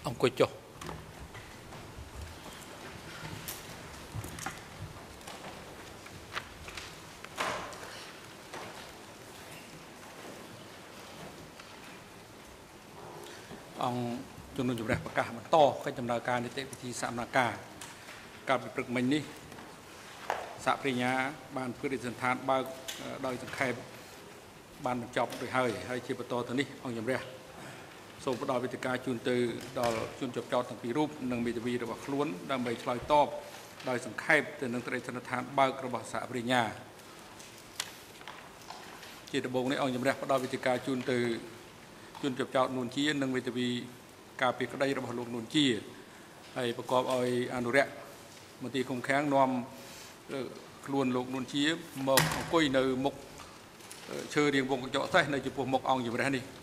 ông quay cho ôngจุนจุดแรกประกาศมันต่อขึ้นจำนวนการในเตะพิธีสามนาการการปรึกมันนี่สะปริญญาบานพื้นดินสันทานบางโดยสังเกตบานจอบไปให้ชีพโตตัวนี้องยำเรียส่งประดอยวิธีการจุนตือดอจุนจบจอตั้งปีรูปหนึ่งมีตวีระบบล้วนดำใบชลอยตอบโดยสังเกตแต่หนึ่งตระสันทานบางระบบสะปริญญาจีตบงในองยำเรียประดอยวิธีการจุนตือจุนจบจอนุนชี้หนึ่งมีตวีการปีกได้ระบบลงนุนชี้ให้ประกอบเอาอนุเรียบางทีคงแข็งนอมล้วนลงนุนชี้หมกกุ้ยในหมกเชื่อเรียงวงกระจกใส่ในจุดหมกองอยู่แบบนี้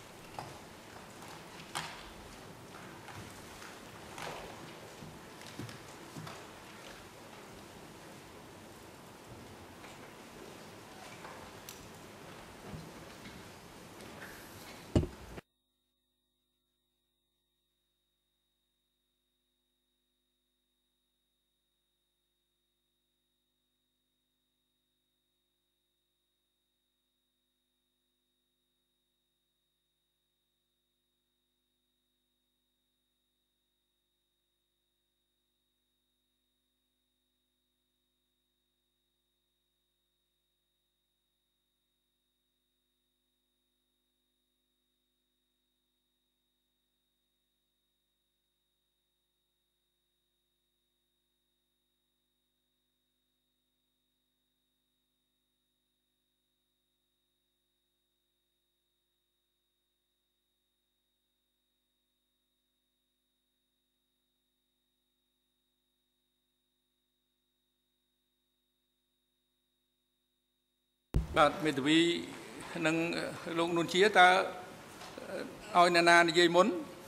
បាទមេធាវីនឹងលោកនួនជាតើឲ្យអ្នកណានិយាយមុន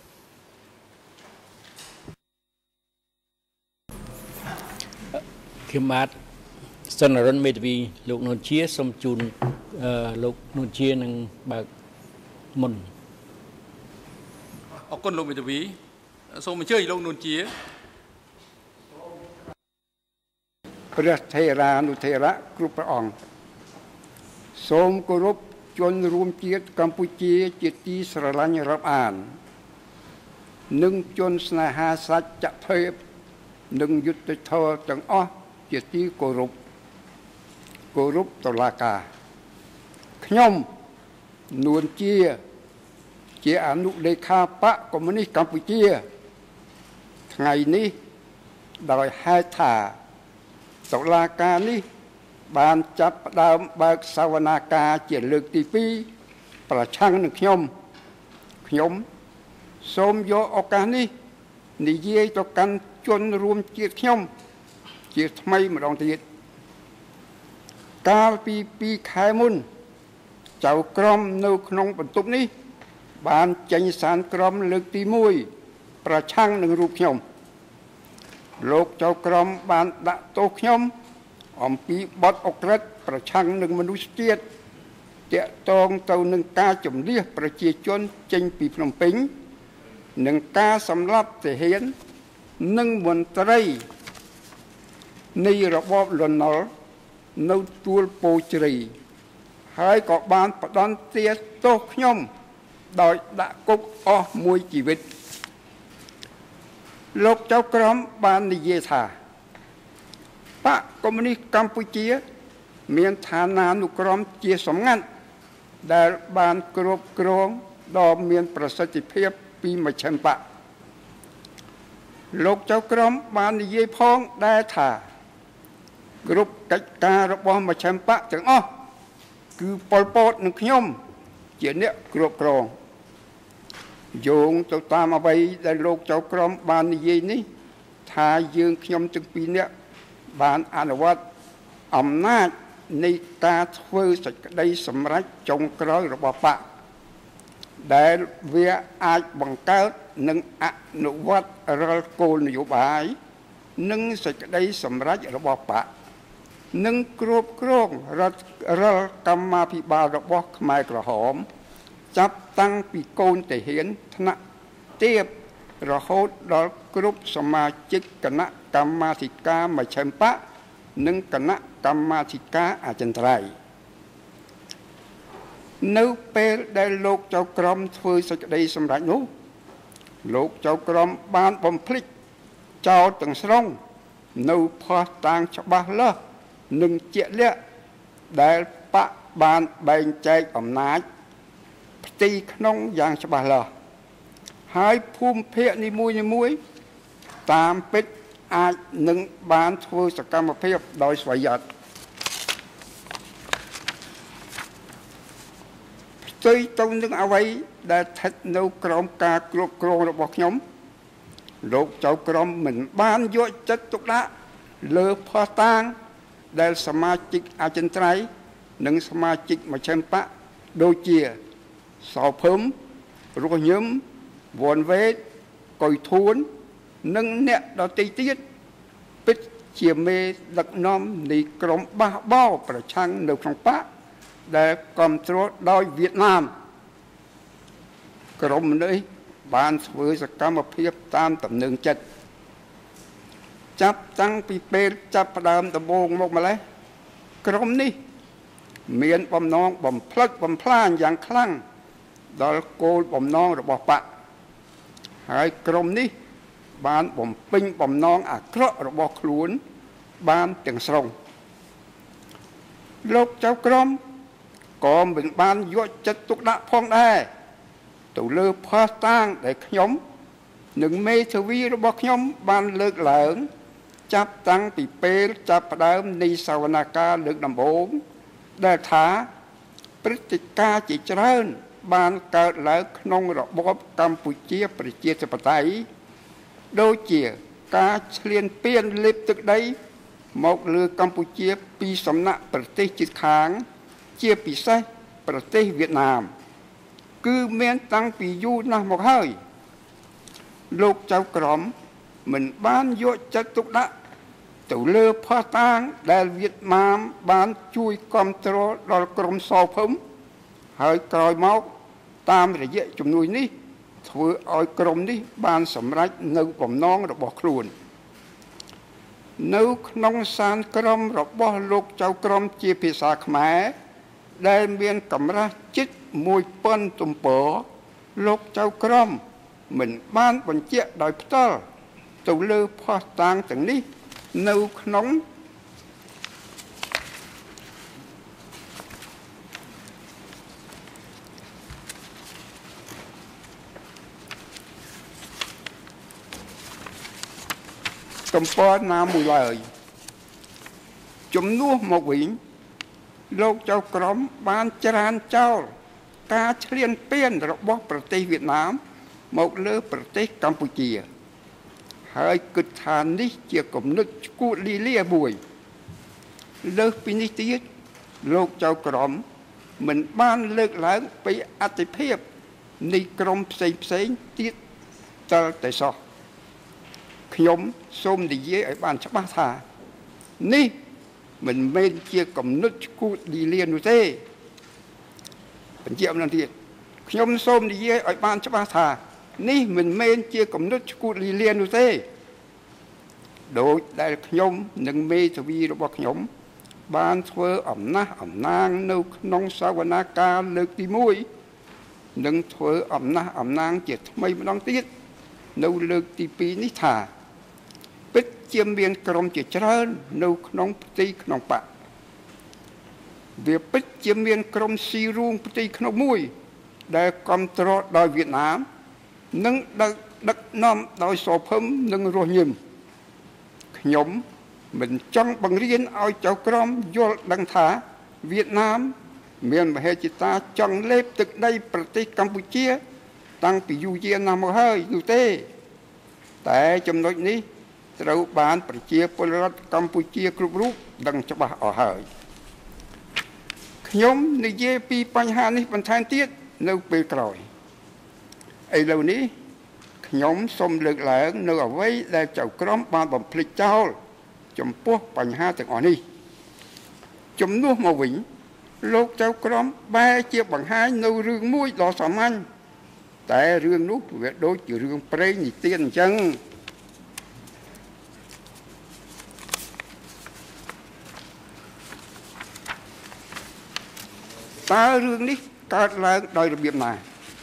ខ្ញុំបាទសនរិនមេធាវីលោកនួនជាសូមជូនលោកនួនជានឹងបើកមុនអរគុណលោកមេធាវីសូមអញ្ជើញលោកនួនជាព្រះថេរានុថេរៈគ្រប់ព្រះអង្គសូមគោរពជនរួមជាតិកម្ពុជាជាទីស្រឡាញ់រាប់អាននិងជនស្នេហាសច្ចភាពនិងយុត្តិធម៌ទាំងអស់ជាទីគោរពតុលាការខ្ញុំនួនជាអនុលេខាបកកុម្មុយនីសកម្ពុជាថ្ងៃនេះដោយហេតុថាតុលាការនេះបានចាប់ផ្ដើមបើកសវនាការជាលើកទី2ប្រឆាំងនឹងខ្ញុំសូមយកឱកាសនេះនិយាយទៅកាន់ជនរួមជាតិខ្ញុំជាថ្មីម្ដងទៀតកាលពី2ខែមុនចៅក្រមនៅក្នុងបន្ទប់នេះបានចេញសានក្រមលើកទី1ប្រឆាំងនឹងរូបខ្ញុំលោកចៅក្រមបានដាក់ទោសខ្ញុំអំពីបទអក្រិតប្រឆាំងនឹងមនុស្សជាតិតាក់ទងទៅនឹងការជំនះប្រជាជនចេញពីភ្នំពេញនិងការសម្លាប់ទាហាននិងមន្ត្រីនៃរបបលន់នល់នៅទួលពោធិ៍ជ្រៃហើយក៏បានផ្ដន្ទាទោសខ្ញុំដោយដាក់គុកអស់មួយជីវិតលោកចៅក្រមបាននិយាយថាបកកុម្មុយនីសកម្ពុជាមានឋានានុក្រមជាសម្ងាត់ដែលបានគ្រប់គ្រងដ៏មានប្រសិទ្ធភាពពីមជ្ឈិមបកលោកចៅក្រមបាននិយាយផងដែរថាគ្រប់កិច្ចការរបស់មជ្ឈិមបកទាំងអស់គឺប៉ុលពតនិងខ្ញុំជាអ្នកគ្រប់គ្រងយោងទៅតាមអ្វីដែលលោកចៅក្រមបាននិយាយនេះថាយើងខ្ញុំទាំងពីរនាក់បានអនុវត្តអំណាចនៃការធ្វើសេចក្តីសម្រេចចុងក្រោយរបស់បកដែលវាអាចបង្កើតនិងអនុវត្តរាល់គោលនយោបាយនិងសេចក្តីសម្រេចរបស់បកនិងគ្រប់គ្រងរាល់កម្មាភិបាលរបស់ខ្មែរក្រហមចាប់តាំងពីកូនទាហានថ្នាក់ទាបរហូតដល់គ្រប់សមាជិកគណៈកម្មាធិការមជ្ឈិមបកនិងគណៈកម្មាធិការអចិន្ត្រៃយ៍នៅពេលដែលលោកចៅក្រមធ្វើសេចក្តីសម្រេចនោះលោកចៅក្រមបានបំភ្លេចចោលទាំងស្រុងនៅភស្តុតាងច្បាស់លាស់និងជាក់លាក់ដែលបកបានបែងចែកអំណាចផ្ទៃក្នុងយ៉ាងច្បាស់លាស់ហើយភូមិភាគនីមួយៗតាមពិតអាចនឹងបានធ្វើសកម្មភាពដោយស្វយ័តផ្ទុយទៅនឹងអ្វីដែលស្ថិតនៅក្រោមការគ្រប់គ្រងរបស់ខ្ញុំលោកចៅក្រមមិនបានយកចិត្តទុកដាក់លើភស្តុតាងដែលសមាជិកអចិន្ត្រៃយ៍និងសមាជិកមជ្ឈិមបកដូចជាសោភឹមរស់ញឹមវ៉ាន់វេតកុយធួននិងអ្នកដទៃទៀតពិតជាមេដឹកនាំនៃក្រុមបះបោប្រឆាំងនៅក្នុងបកដែលគ្រប់គ្រងដោយវៀតណាមក្រុមនេះបានធ្វើសកម្មភាពតាមទំនឹងចិត្តចាប់តាំងពីពេលចាប់ផ្ដើមដំបូងមកម្លេះក្រុមនេះមានបំណងបំផ្លិចបំផ្លាញយ៉ាងខ្លាំងដល់គោលបំណងរបស់បកហើយក្រុមនេះបានបំពេញបំណងអាក្រក់របស់ខ្លួនបានទាំងស្រុងលោកចៅក្រមក៏មិនបានយកចិត្តទុកដាក់ផងដែរទៅលើភស្តុតាងដែលខ្ញុំនិងមេធាវីរបស់ខ្ញុំបានលើកឡើងចាប់តាំងពីពេលចាប់ផ្ដើមនៃសវនកម្មលើកដំបូងដែលថាព្រឹត្តិការណ៍ជាច្រើនបានកើតឡើងក្នុងរបបកម្ពុជាប្រជាធិបតេយ្យដូចជាការឈ្លានពានលេបទឹកដីមកលើកម្ពុជាពីសំណាក់ប្រទេសជិតខាងជាពិសេសប្រទេសវៀតណាមគឺមានតាំងពីយូរណាស់មកហើយលោកចៅក្រមមិនបានយកចិត្តទុកដាក់ទៅលើភស្តុតាងដែលវៀតណាមបានជួយគ្រប់គ្រងដល់ក្រុមសោភឹមហើយក្រោយមកតាមរយៈជំនួយនេះធ្វើឲ្យក្រុមនេះបានសម្រេចនៅបំណងរបស់ខ្លួននៅក្នុងសានក្រមរបស់លោកចៅក្រមជាភាសាខ្មែរដែលមានកម្រាស់ជិត1000ទំព័រលោកចៅក្រមមិនបានបញ្ជាក់ដោយផ្ទាល់ទៅលើភស្តុតាងទាំងនេះនៅក្នុងទំព័រណាមួយឡើយជំនួសមកវិញលោកចៅក្រមបានច្រានចោលការឈ្លានពានរបស់ប្រទេសវៀតណាមមកលើប្រទេសកម្ពុជាហើយគិតថានេះជាគំនិតឈ្គួតលីលាមួយលើសពីនេះទៀតលោកចៅក្រមមិនបានលើកឡើងពីអតិភិបនៃក្រុមផ្សេងទៀតតើតែសោះខ្ញុំសូមនិយាយឲ្យបានច្បាស់ថានេះមិនមែនជាគំនិតឈ្គួតលីលានោះទេបញ្ជាក់ម្ដងទៀតខ្ញុំសូមនិយាយឲ្យបានច្បាស់ថានេះមិនមែនជាគំនិតឈ្គួតលីលានោះទេដោយដែលខ្ញុំនិងមេធាវីរបស់ខ្ញុំបានធ្វើអំណះអំណាងនៅក្នុងសវនាការលើកទី1និងធ្វើអំណះអំណាងជាថ្មីម្ដងទៀតនៅលើកទី2នេះថាពិតជាមានក្រុមជាច្រើននៅក្នុងផ្ទៃក្នុងបកវាពិតជាមានក្រុមស៊ីរូងផ្ទៃក្នុងមួយដែលគ្រប់គ្រងដោយវៀតណាមនិងដឹកនាំដោយសោភឹមនិងរស់ញឹមខ្ញុំមិនចង់បង្រៀនឲ្យចៅក្រមយល់ដឹងថាវៀតណាមមានមហិច្ឆតាចង់លេបទឹកដីប្រទេសកម្ពុជាតាំងពីយូរយារណាស់មកហើយនោះទេតែចំណុចនេះត្រូវបានប្រជាពលរដ្ឋកម្ពុជាគ្រប់រូបដឹងច្បាស់អស់ហើយខ្ញុំនិយាយពីបញ្ហានេះបន្ថែមទៀតនៅពេលក្រោយឥឡូវនេះខ្ញុំសូមលើកឡើងនៅអ្វីដែលចៅក្រមបានបំភ្លេចចោលចំពោះបញ្ហាទាំងអស់នេះជំនួសមកវិញលោកចៅក្រមបែរជាបង្ហាញនៅរឿងមួយដ៏សាមញ្ញแต่เรื่องนู้นโดยเรื่องเปรย์นิเตียนจังตาเรื่องนี้การละโดยระเบียบนา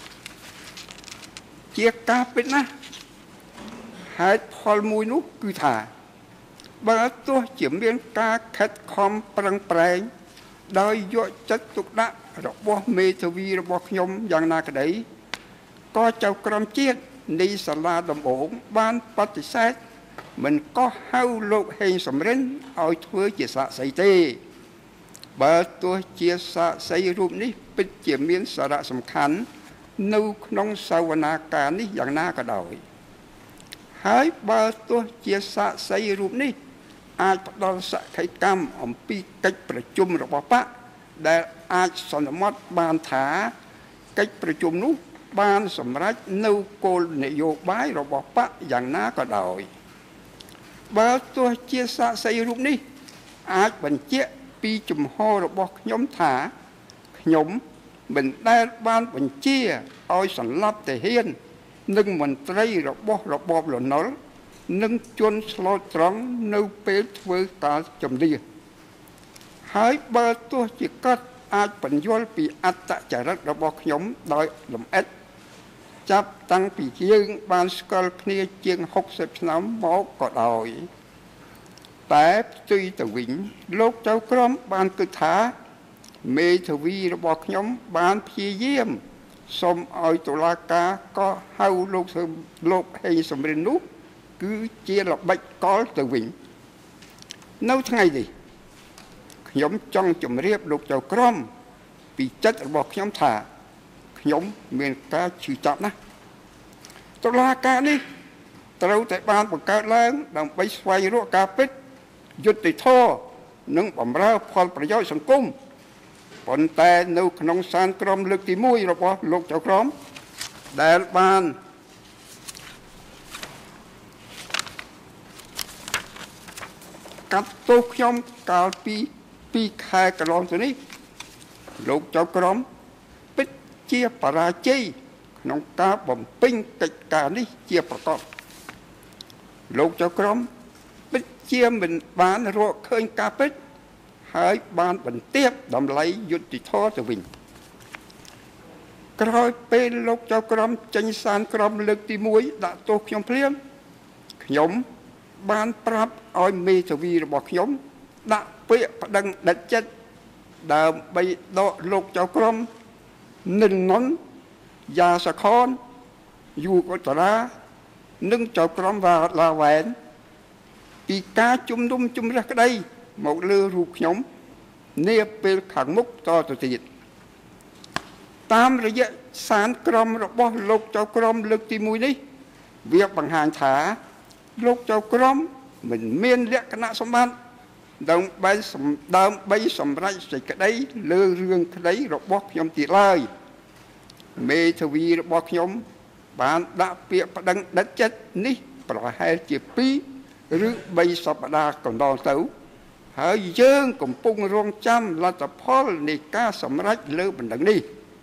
เจียกาเป็นนะหายพอลมวยนุกคือถ่าบางตัวเฉียมเรียนกาขัดคอมปรังแปลงโดยโยจัดตุกนะระบบเมทวีระบบยมอย่างนากระไดก็เจ้ากรมเจียดในสลาดมโองบ้านปฏิเสธมันก็เฮาโลกเฮงสำเร็จเอาทั่วเจษะใส่เตบาตัวเจียสะใส่รูปนี้เป็นเจียมเมียนสาระสำคัญนูนองสาวนาการนี้อย่างน่ากระดอยหายบาตัวเจียสะใส่รูปนี้อาจดอนสะไขกรรมอมปีกิจประชุมระบบปะได้อาจสนมดบานถากิจประชุมนู้บานสมรัฐนูโกลนโยบายระบบปะอย่างน่ากระดอยบาตัวเจียสะใส่รูปนี้อาจบรรเจปีจุมโฮระบบขยมถาขยมเป็นได้บ้านบรรเจียเอาสันลับแต่เฮียนนึ่งมันไตรระบบหล่นนอนึ่งจนสโลตรังนูเปิดเวอร์ตาจมดีหายเบอร์ตัวจิกัดอาจเป็นยอลปีอัตจารักระบบขยมโดยลำเอ็ดจับตั้งปียืงบานสกอลเนียเจียง60 น้ำหมอกก็ดอยแต่ตุยตะวิงโลกเจ้ากรมบานกึศาเมทวีระบบขยมบานพีเยี่ยมสมออยตุลากาก็เฮาโลกให้สมเร็จนุคือเจียระบัดกอลตะวิงนู้ทั้งไงดิขยมจ้องจุ่มเรียบโลกเจ้ากรมปีจัดระบบขยมถาขยมเมียนกาชื่อจับนะตุลากานี่เราแต่บานประกาศแล้วดังไปสวายรัวกาเป็ดยุติโทนึ่งบำราพลประโยชน์สังคมผลแต่นูขนมสารกรมลึกที่มุ้ยระบบโลกเจ้ากรมได้บานกัดตุกยมกาลปีแค่กระลองตัวนี้โลกเจ้ากรมปิดเจียปราจีขนมกาบ่มปิ้งกิจการนี้เจียประกอบโลกเจ้ากรมปิดเจียมเป็นบานรัวเคยกาปิดหายบานเป็นเตียบดำไหลยุติท่อจะวิ่งกลอยเป็นโลกเจ้ากรมจันสารกรมลึกที่มุ้ยดะตัวขยมเพลียมขยมบานปรับออยเมทวีระบบขยมดะเปียประดังดัดจัดดาวใบดอโลกเจ้ากรมหนึ่งนนยาสะคอนอยู่กับตรานึ่งเจ้ากรมว่าลาแหวนปีกาจุ่มดุมจุ่มรักได้หมกเลือรูปขยมเนียเป็นขังมุกต่อตัวติดตามระยะสารกรมระบบโลกเจ้ากรมลึกที่มุ้ยนี้เวียบบังหารถาโลกเจ้ากรมเหมือนเมียนเลี้ยคณะสมบัติดำใบสมรัยใส่กระไดเลือเรื่องกระไดระบบขยมตีไล่เมทวีระบบขยมบานดะเปียประดังดัดจัดนี้ปล่อยให้เจ็บปีหรือใบสัปดาห์ก่อนดองเต้าหายเยื่อกับปุ่งรวงจำลัตพอลในกาสมรัยเลือบันดังนี้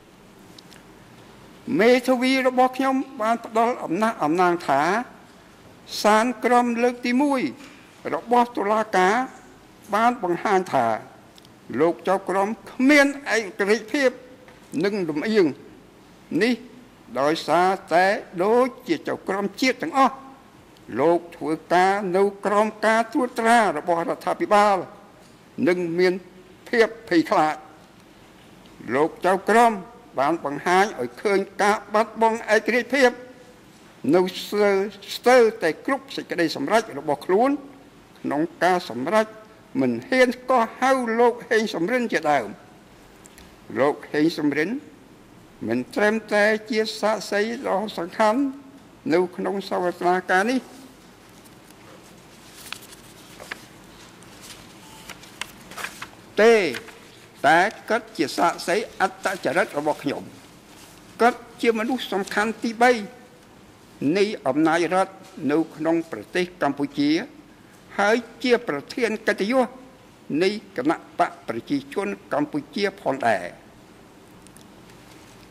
เมทวีระบบขยมบานประดอลอำนางถาสารกรมเลือกที่มุ้ยระบบตุลากาบ้านบังหารถาโลกเจ้ากรมเมียนไอกริเพียบนึ่งดุมเอียงนี่โดยสาแต่โดยเจ้าเจ้ากรมเชียดทั้งอ้อโลกถือกาโนกรมกาตัวตราระบบรัฐาภิบาลนึ่งเมียนเพียบผีขลาดโลกเจ้ากรมบ้านบังหารไอเคยกาบัดบองไอกริเพียบนูสเตอร์แต่กรุ๊ปสิกระไดสำรัจระบบครูนน้องกาสำรัจเหมือนเฮนก็เฮาโลกเฮงสำเร็จจะได้โลกเฮงสำเร็จเหมือนเตรียมแต่เจียสะใสรอสังขันนูขนมสวัสดิการนี้แต่ก็เจียสะใสอัตจริตระบบขยมก็เจียมนุษย์สำคัญที่ใบในอำนาจรัฐในขนมประเทศกัมพูชีหายเจียประเทศกัตยุในคณะปะประชาชนกัมพูชีพอนแอจ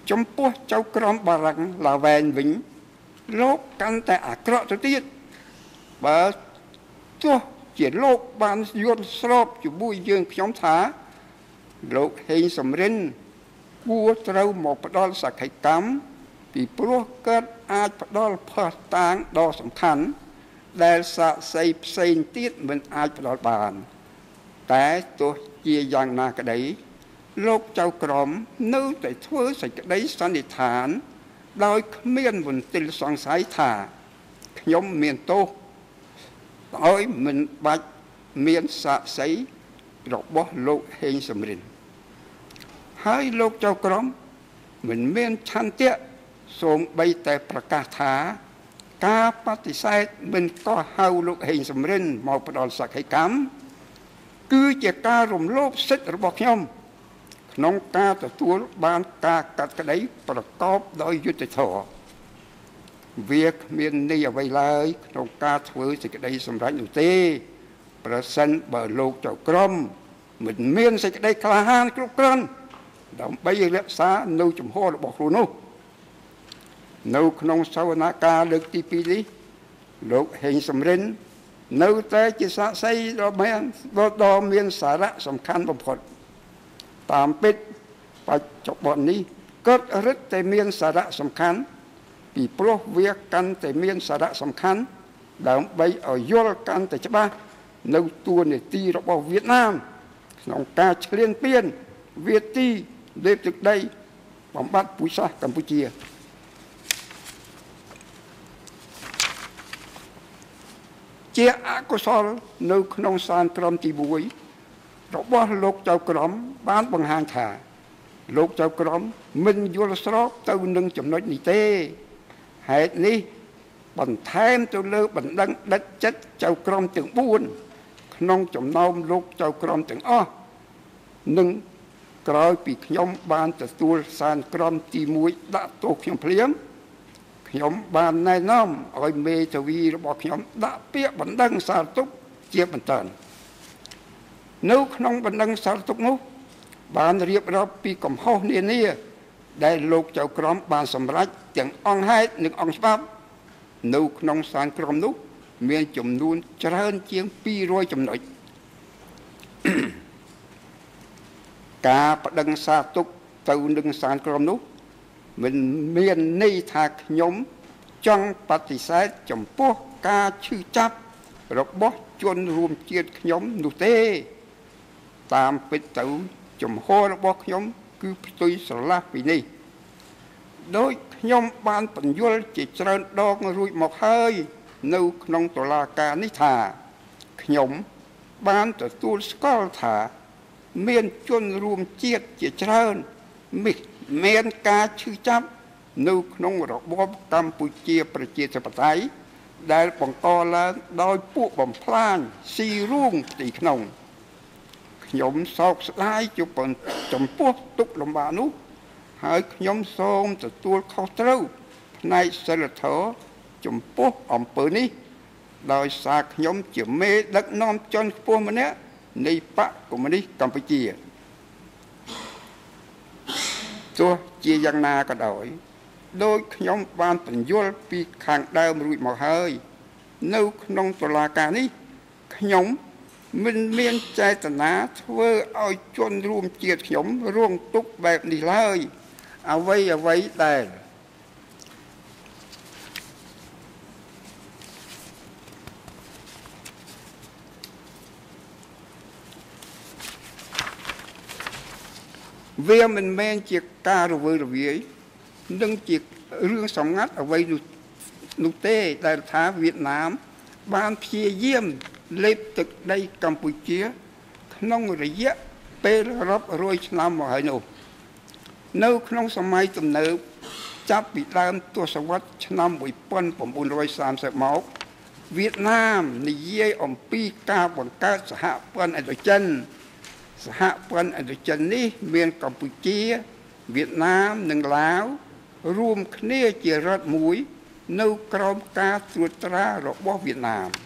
ចំពោះចៅក្រមបារាំងឡាវែនវិញលោកកាន់តែអាក្រក់ទៅទៀតបើទោះជាលោកបានយល់ស្របជាមួយយើងខ្ញុំថាលោកហេងសំរិនគួរត្រូវមកផ្ដល់សក្ខីកម្មពីព្រោះកើតអាចផ្ដល់ផុសតាងដ៏សំខាន់ដែលសាក្សីផ្សេងទៀតមិនអាចផ្ដល់បានតែទោះជាយ៉ាងណាក្តីលោកចៅក្រមនៅតែធ្វើសេចក្តីសន្និដ្ឋានដោយគ្មានមន្ទិលសង្ស័យថាខ្ញុំមានទោសដោយមិនបាច់មានសាក្សីរបស់លោកហេងសំរិនហើយលោកចៅក្រមមិនមានឆន្ទៈសូម្បីតែប្រកាសថាការបដិសេធមិនក៏ហៅលោកហេងសំរិនមកផ្ដល់សក្ខីកម្មគឺជាការរំលោភសិទ្ធិរបស់ខ្ញុំក្នុងការទទួលបានការកាត់ក្តីប្រកបដោយយុត្តិធម៌វាគ្មានន័យអ្វីឡើយក្នុងការធ្វើសេចក្តីសម្រេចនោះទេប្រសិនបើលោកចៅក្រមមិនមានសេចក្តីក្លាហានគ្រប់គ្រាន់ដើម្បីរក្សានៅជំហររបស់ខ្លួននោះនៅក្នុងសវនកម្មលើកទី2នេះលោកហេងសំរិននៅតែជាសាក្សីដ៏មានសារៈសំខាន់បំផុតតាមពិតបច្ចុប្បន្ននេះកើតរឹតតែមានសារៈសំខាន់ពីព្រោះវាកាន់តែមានសារៈសំខាន់ដើម្បីឲ្យយល់កាន់តែច្បាស់នៅតួនាទីរបស់វៀតណាមក្នុងការឈ្លានពានវាទីលេបទឹកដីបំបត្តិពូជសាសន៍កម្ពុជាជាអកុសលនៅក្នុងសានក្រមទី1របស់លោកចៅក្រមបានបង្ហាញថាលោកចៅក្រមមិនយល់ស្របទៅនឹងចំណុចនេះទេហេតុនេះបន្ថែមទៅលើបណ្ដឹងដិតចិត្តចៅក្រមទាំង4ក្នុងចំណោមលោកចៅក្រមទាំងអស់និងក្រោយពីខ្ញុំបានទទួលសានក្រមទី1ដាក់ទោសខ្ញុំភ្លាមខ្ញុំបានណែនាំឲ្យមេធាវីរបស់ខ្ញុំដាក់ពាក្យបណ្ដឹងសារទុកជាបន្តនៅក្នុងបណ្ដឹងសារទុកនោះបានរៀបរាប់ពីកំហុសនានាដែលលោកចៅក្រមបានសម្រេចទាំងអង្គហេតុនិងអង្គច្បាប់នៅក្នុងសានក្រមនោះមានចំនួនច្រើនជាង200ចំណុចការប្តឹងសារទុកទៅនឹងសានក្រមនោះមិនមានន័យថាខ្ញុំចង់បដិសេធចំពោះការឈឺចាប់របស់ជនរួមជាតិខ្ញុំនោះទេតាមពិតទៅចំហរបស់ខ្ញុំគឺផ្ទុយស្រឡះពីនេះដោយខ្ញុំបានបញ្យល់ជាច្រើនដងរួចមកហើយនៅក្នុងតុលាការនេះថាខ្ញុំបានទទួលស្គាល់ថាមានជនរួមជាតិជាច្រើនមានការឈឺចាប់នៅក្នុងរបបកម្ពុជាប្រជាធិបតេយ្យដែលបង្កឡើងដោយពួកបំផ្លាញស៊ីរូងផ្ទៃក្នុងខ្ញុំសោកស្ដាយចំពោះទុក្ខលំបាកនោះហើយខ្ញុំសូមទទួលខុសត្រូវផ្នែកសិលធម៌ចំពោះអំពើនេះដោយសារខ្ញុំជាមេដឹកនាំជាន់ខ្ពស់ម្នាក់នៃបកកុម្មុយនីសកម្ពុជាទោះជាយ៉ាងណាក៏ដោយដោយខ្ញុំបានបញ្យល់ពីខាងដើមរួចមកហើយនៅក្នុងតុលាការនេះខ្ញុំមិនមានចេតនាធ្វើឲ្យជនរួមជាតិខ្ញុំរងទុក្ខបែបនេះឡើយអ្វីដែលវាមិនមែនជាការរវើរវាយនឹងជារឿងសម្ងាត់អ្វីនោះទេដែលថាវៀតណាមបានព្យាយាមលេបទឹកដីកម្ពុជាក្នុងរយៈពេលរាប់រយឆ្នាំមកហើយនោះនៅក្នុងសម័យទំនើបចាប់ពីដើមទសវត្សរ៍ឆ្នាំ1930មកវៀតណាមនិយាយអំពីការបង្កើតសហព័ន្ធឥណ្ឌូចិនសហព័ន្ធឥណ្ឌូចិននេះមានកម្ពុជាវៀតណាមនិងឡាវរួមគ្នាជារដ្ឋមួយនៅក្រោមការត្រួតត្រារបស់វៀតណាម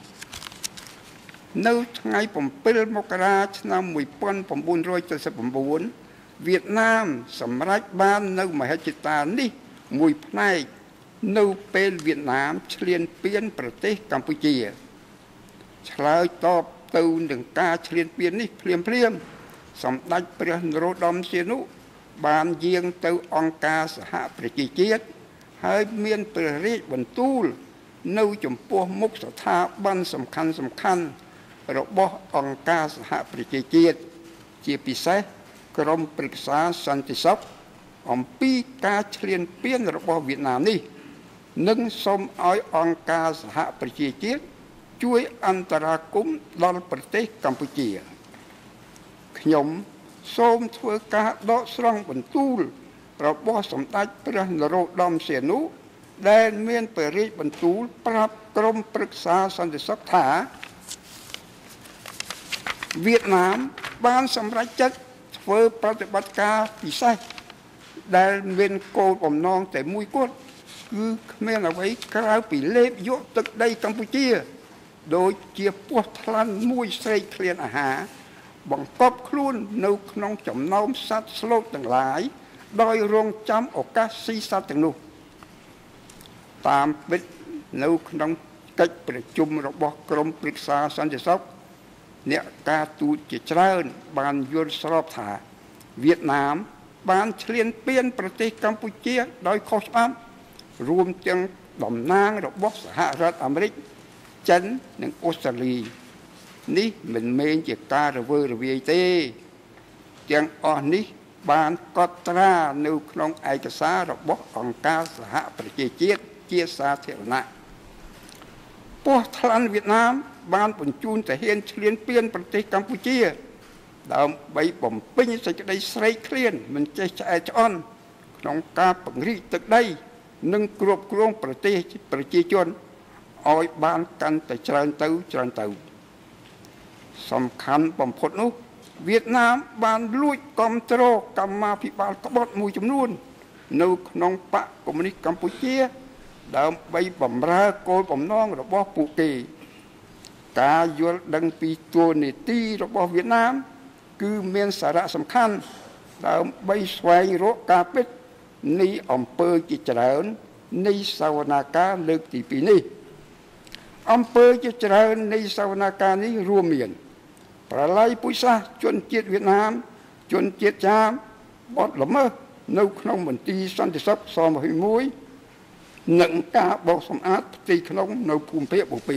នៅថ្ងៃ7 មករាឆ្នាំ1979 เวียดนามสำรัฐบ้านในมหาจิตานี่มวยพนัยនៅពេលវៀតណាមឈ្លានពានប្រទេសកម្ពុជាឆ្លើយតបទៅនឹងការឈ្លានពាននេះភ្លាមសម្ដេចព្រះនរោត្តមសីហនុបានយាងទៅអង្គការសហប្រជាជាតិហើយមានព្រះរាជបន្ទូលនៅចំពោះមុខស្ថាប័នសំខាន់របស់អង្គការសហប្រជាជាតិជាពិសេសក្រុមប្រឹក្សាសន្តិសុខអំពីការឈ្លានពានរបស់វៀតណាមនេះនិងសូមឲ្យអង្គការសហប្រជាជាតិជួយអន្តរាគមន៍ដល់ប្រទេសកម្ពុជាខ្ញុំសូមធ្វើការដកស្រង់បន្ទូលរបស់សម្ដេចព្រះនរោត្តមសីហនុដែលមានព្រះរាជបន្ទូលប្រាប់ក្រុមប្រឹក្សាសន្តិសុខថាវៀតណាមបានសម្រេចចិត្តធ្វើប្រតិបត្តិការពិសេសដែលមានគោលបំណងតែមួយគត់គឺគ្មានអ្វីក្រៅពីលេបយកទឹកដីកម្ពុជាដោយជាពោះថ្លាន់មួយស្រែកឃ្លានអាហារបង្កប់ខ្លួននៅក្នុងចំណោមសត្វស្លូតទាំងឡាយដោយរងចាំឱកាសស៊ីសត្វទាំងនោះតាមពិតនៅក្នុងកិច្ចប្រជុំរបស់ក្រុមប្រឹក្សាសន្តិសុខអ្នកការទូតជាច្រើនបានយល់ស្របថាវៀតណាមបានឈ្លានពានប្រទេសកម្ពុជាដោយខុសច្បាប់រួមទាំងតំណាងរបស់សហរដ្ឋអាមេរិកចិននិងអូស្ត្រាលីនេះមិនមែនជាការរវើរវាយទេទាំងអស់នេះបានកត់ត្រានៅក្នុងឯកសាររបស់អង្គការសហប្រជាជាតិជាសាធារណៈពោះថ្លាន់វៀតណាមបានបញ្ជូនទាហានឈ្លានពានប្រទេសកម្ពុជាដើម្បីបំពេញសេចក្តីស្រែកឃ្លានមិនចេះឆ្អែតឆ្អន់ក្នុងការពង្រីកទឹកដីនិងគ្រប់គ្រងប្រទេសប្រជាជនឲ្យបានកាន់តែច្រើនទៅសំខាន់បំផុតនោះវៀតណាមបានលួចគ្រប់គ្រងកម្មាភិបាលក្បត់មួយចំនួននៅក្នុងបកកុម្មុយនីសកម្ពុជាដើម្បីបម្រើគោលបំណងរបស់ពួកគេការយល់ដឹងពីតួនាទីរបស់វៀតណាមគឺមានសារៈសំខាន់ដើម្បីស្វែងរកការពិតនៃអំពើជាច្រើននៃសវនាការលើកទី2នេះអំពើជាច្រើននៃសវនាការនេះរួមមានប្រល័យពូជសាសន៍ជនជាតិវៀតណាមជនជាតិចាមបទល្មើសនៅក្នុងមន្ទីរសន្តិសុខស21និងការបោកសម្អាតផ្ទៃក្នុងនៅភូមិភាគបូព៌ា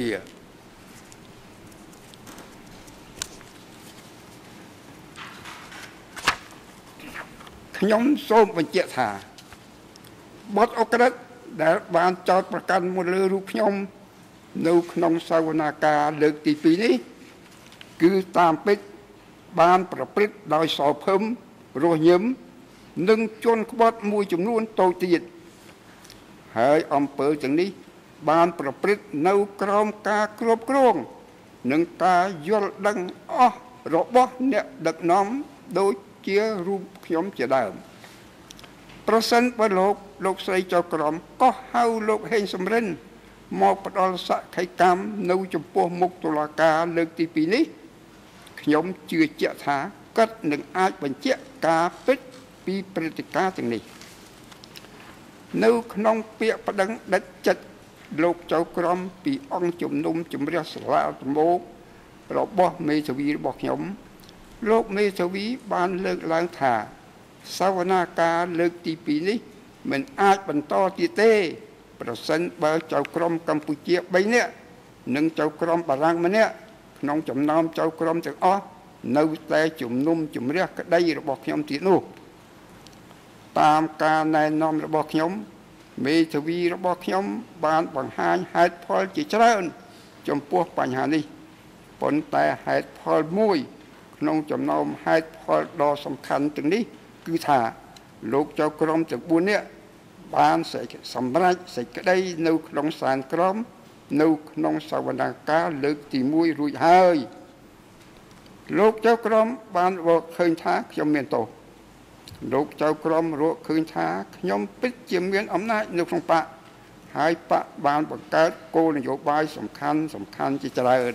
ខ្ញុំសូមបញ្ជាក់ថាបទអក្រិតដែលបានចោទប្រកាន់មកលើរូបខ្ញុំនៅក្នុងសវនាការលើកទី2នេះគឺតាមពិតបានប្រព្រឹត្តដោយសោភឹមរស់ញឹមនិងជនក្បត់មួយចំនួនតូចទៀតហើយអំពើទាំងនេះបានប្រព្រឹត្តនៅក្រោមការគ្រប់គ្រងនិងការយល់ដឹងអស់របស់អ្នកដឹកនាំដូចជារូបខ្ញុំជាដើមប្រសិនបើលោកស្រីចៅក្រមក៏ហៅលោកហេងសំរិនមកផ្ដល់សក្ខីកម្មនៅចំពោះមុខតុលាការលើកទី2នេះខ្ញុំជឿជាក់ថាគាត់នឹងអាចបញ្ជាក់ការពិតពីព្រឹត្តិការណ៍ទាំងនេះនៅក្នុងពាក្យប្តឹងដិតចិត្តលោកចៅក្រមពីអង្គជំនុំជម្រះសាលាដំបូងរបស់មេធាវីរបស់ខ្ញុំលោកមេធាវីបានលើកឡើងថាសវនាការលើកទី2នេះមិនអាចបន្តទៀតទេប្រសិនបើចៅក្រមកម្ពុជា3នាក់និងចៅក្រមបារាំងម្នាក់ក្នុងចំណោមចៅក្រមទាំងអស់នៅតែជំនុំជម្រះក្តីរបស់ខ្ញុំទៀតនោះតាមការណែនាំរបស់ខ្ញុំមេធាវីរបស់ខ្ញុំបានបង្ហាញហេតុផលជាច្រើនចំពោះបញ្ហានេះប៉ុន្តែហេតុផលមួយក្នុងចំណោមហេតុផលដ៏សំខាន់ទាំងនេះគឺថាលោកចៅក្រមទាំង4នាក់បានសម្រេចសេចក្តីនៅក្នុងសាលក្រមនៅក្នុងសវនាការលើកទី1រួចហើយលោកចៅក្រមបានរកឃើញថាខ្ញុំមានទោសលោកចៅក្រមរកឃើញថាខ្ញុំពិតជាមានអំណាចនៅក្នុងបកហើយបកបានបង្កើតគោលនយោបាយសំខាន់ជាច្រើន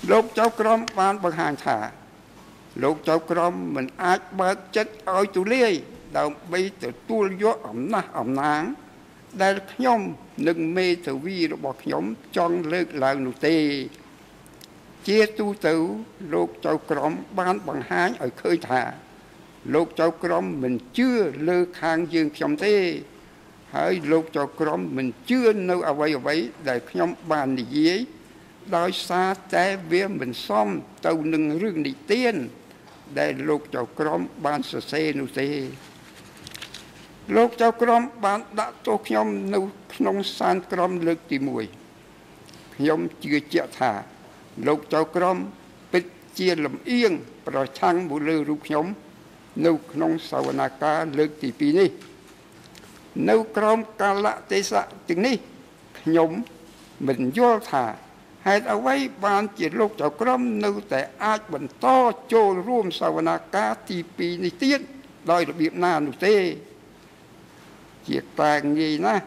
លោកចៅក្រមបានបង្ហាញថាលោកចៅក្រមមិនអាចបើកចិត្តឲ្យទូលាយដើម្បីទទួលយកអំណះអំណាងដែលខ្ញុំនិងមេធាវីរបស់ខ្ញុំចង់លើកឡើងនោះទេជាទូទៅលោកចៅក្រមបានបង្ហាញឲ្យឃើញថាលោកចៅក្រមមិនជឿលើខាងយើងខ្ញុំទេហើយលោកចៅក្រមមិនជឿនៅអ្វីដែលខ្ញុំបាននិយាយដោយសារតែវាមិនសមទៅនឹងរឿងនិទានដែលលោកចៅក្រមបានសរសេរនោះទេលោកចៅក្រមបានដាក់ទោសខ្ញុំនៅក្នុងសាលក្រមលើកទី1ខ្ញុំជឿជាក់ថាលោកចៅក្រមពិតជាលំអៀងប្រឆាំងមកលើរូបខ្ញុំនៅក្នុងសវនាការលើកទី2នេះនៅក្រោមកាលៈទេសៈទាំងនេះខ្ញុំមិនយល់ថាហេតុអ្វីបានជាលោកចៅក្រមនៅតែអាចបន្តចូលរួមសវនាការទី2នេះទៀតដោយរបៀបណានោះទេជាតែងាយណាស់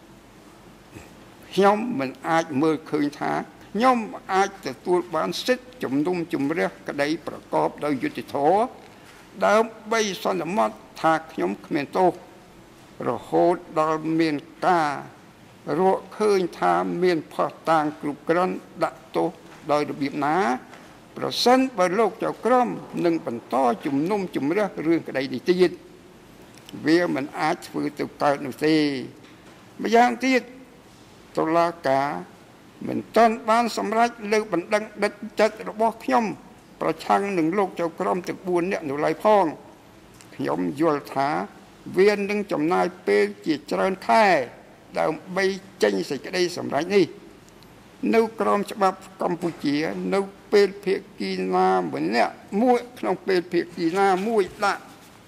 ខ្ញុំមិនអាចមើលឃើញថាខ្ញុំអាចទទួលបានសិទ្ធិជំនុំជម្រះក្តីប្រកបដោយយុត្តិធម៌ដើម្បីសន្មត់ថាខ្ញុំគ្មានទោសរហូតដល់មានការរកឃើញថាមានផុសតាងគ្រប់គ្រាន់ដាក់ទោសដោយរបៀបណាប្រសិនបើលោកចៅក្រមនឹងបន្តជំនុំជម្រះរឿងក្តីនេះទៀតវាមិនអាចធ្វើទៅកើតនោះទេម្យ៉ាងទៀតតុលាការមិនទាន់បានសម្រេចលើកបណ្ដឹងដិតចិត្តរបស់ខ្ញុំប្រឆាំងនឹងលោកចៅក្រមទាំង4នាក់នៅឡើយផងខ្ញុំយល់ថាវានឹងចំណាយពេលជាច្រើនខែដើម្បីចេញសេចក្តីសម្រេចនេះនៅក្រមច្បាប់កម្ពុជានៅពេលភាគីណាម្នាក់មួយក្នុងពេលភាគីណាមួយដាក់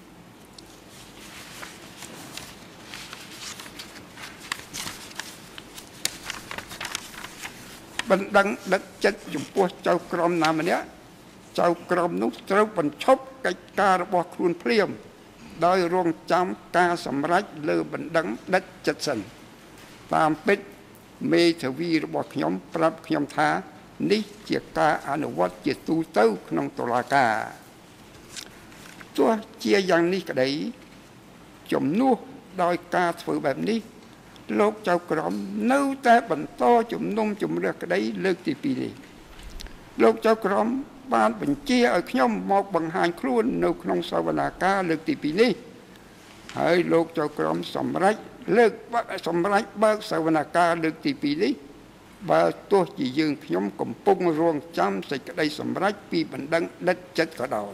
បណ្ដឹងដឹកចិត្តចំពោះចៅក្រមណាម្នាក់ចៅក្រមនោះត្រូវបញ្ឈប់កិច្ចការរបស់ខ្លួនភ្លាមដោយរងចាំការសម្រេចលើបណ្ដឹងដឹកចិត្តសិនតាមពិតមេធាវីរបស់ខ្ញុំប្រាប់ខ្ញុំថានេះជាការអនុវត្តជាទូទៅក្នុងតុលាការទោះជាយ៉ាងនេះក្តីជំនួសដោយការធ្វើបែបនេះលោកចៅក្រមនៅតែបន្តជំនុំជម្រះក្តីលើកទី2នេះលោកចៅក្រមបានបញ្ជាឲ្យខ្ញុំមកបង្ហាញខ្លួននៅក្នុងសវនាការលើកទី2នេះហើយលោកចៅក្រមសម្រេចបើកសវនាការលើកទី2នេះបើទោះជាយើងខ្ញុំកំពុងរងចាំសេចក្តីសម្រេចពីបណ្ដឹងដិតចិត្តក៏ដោយ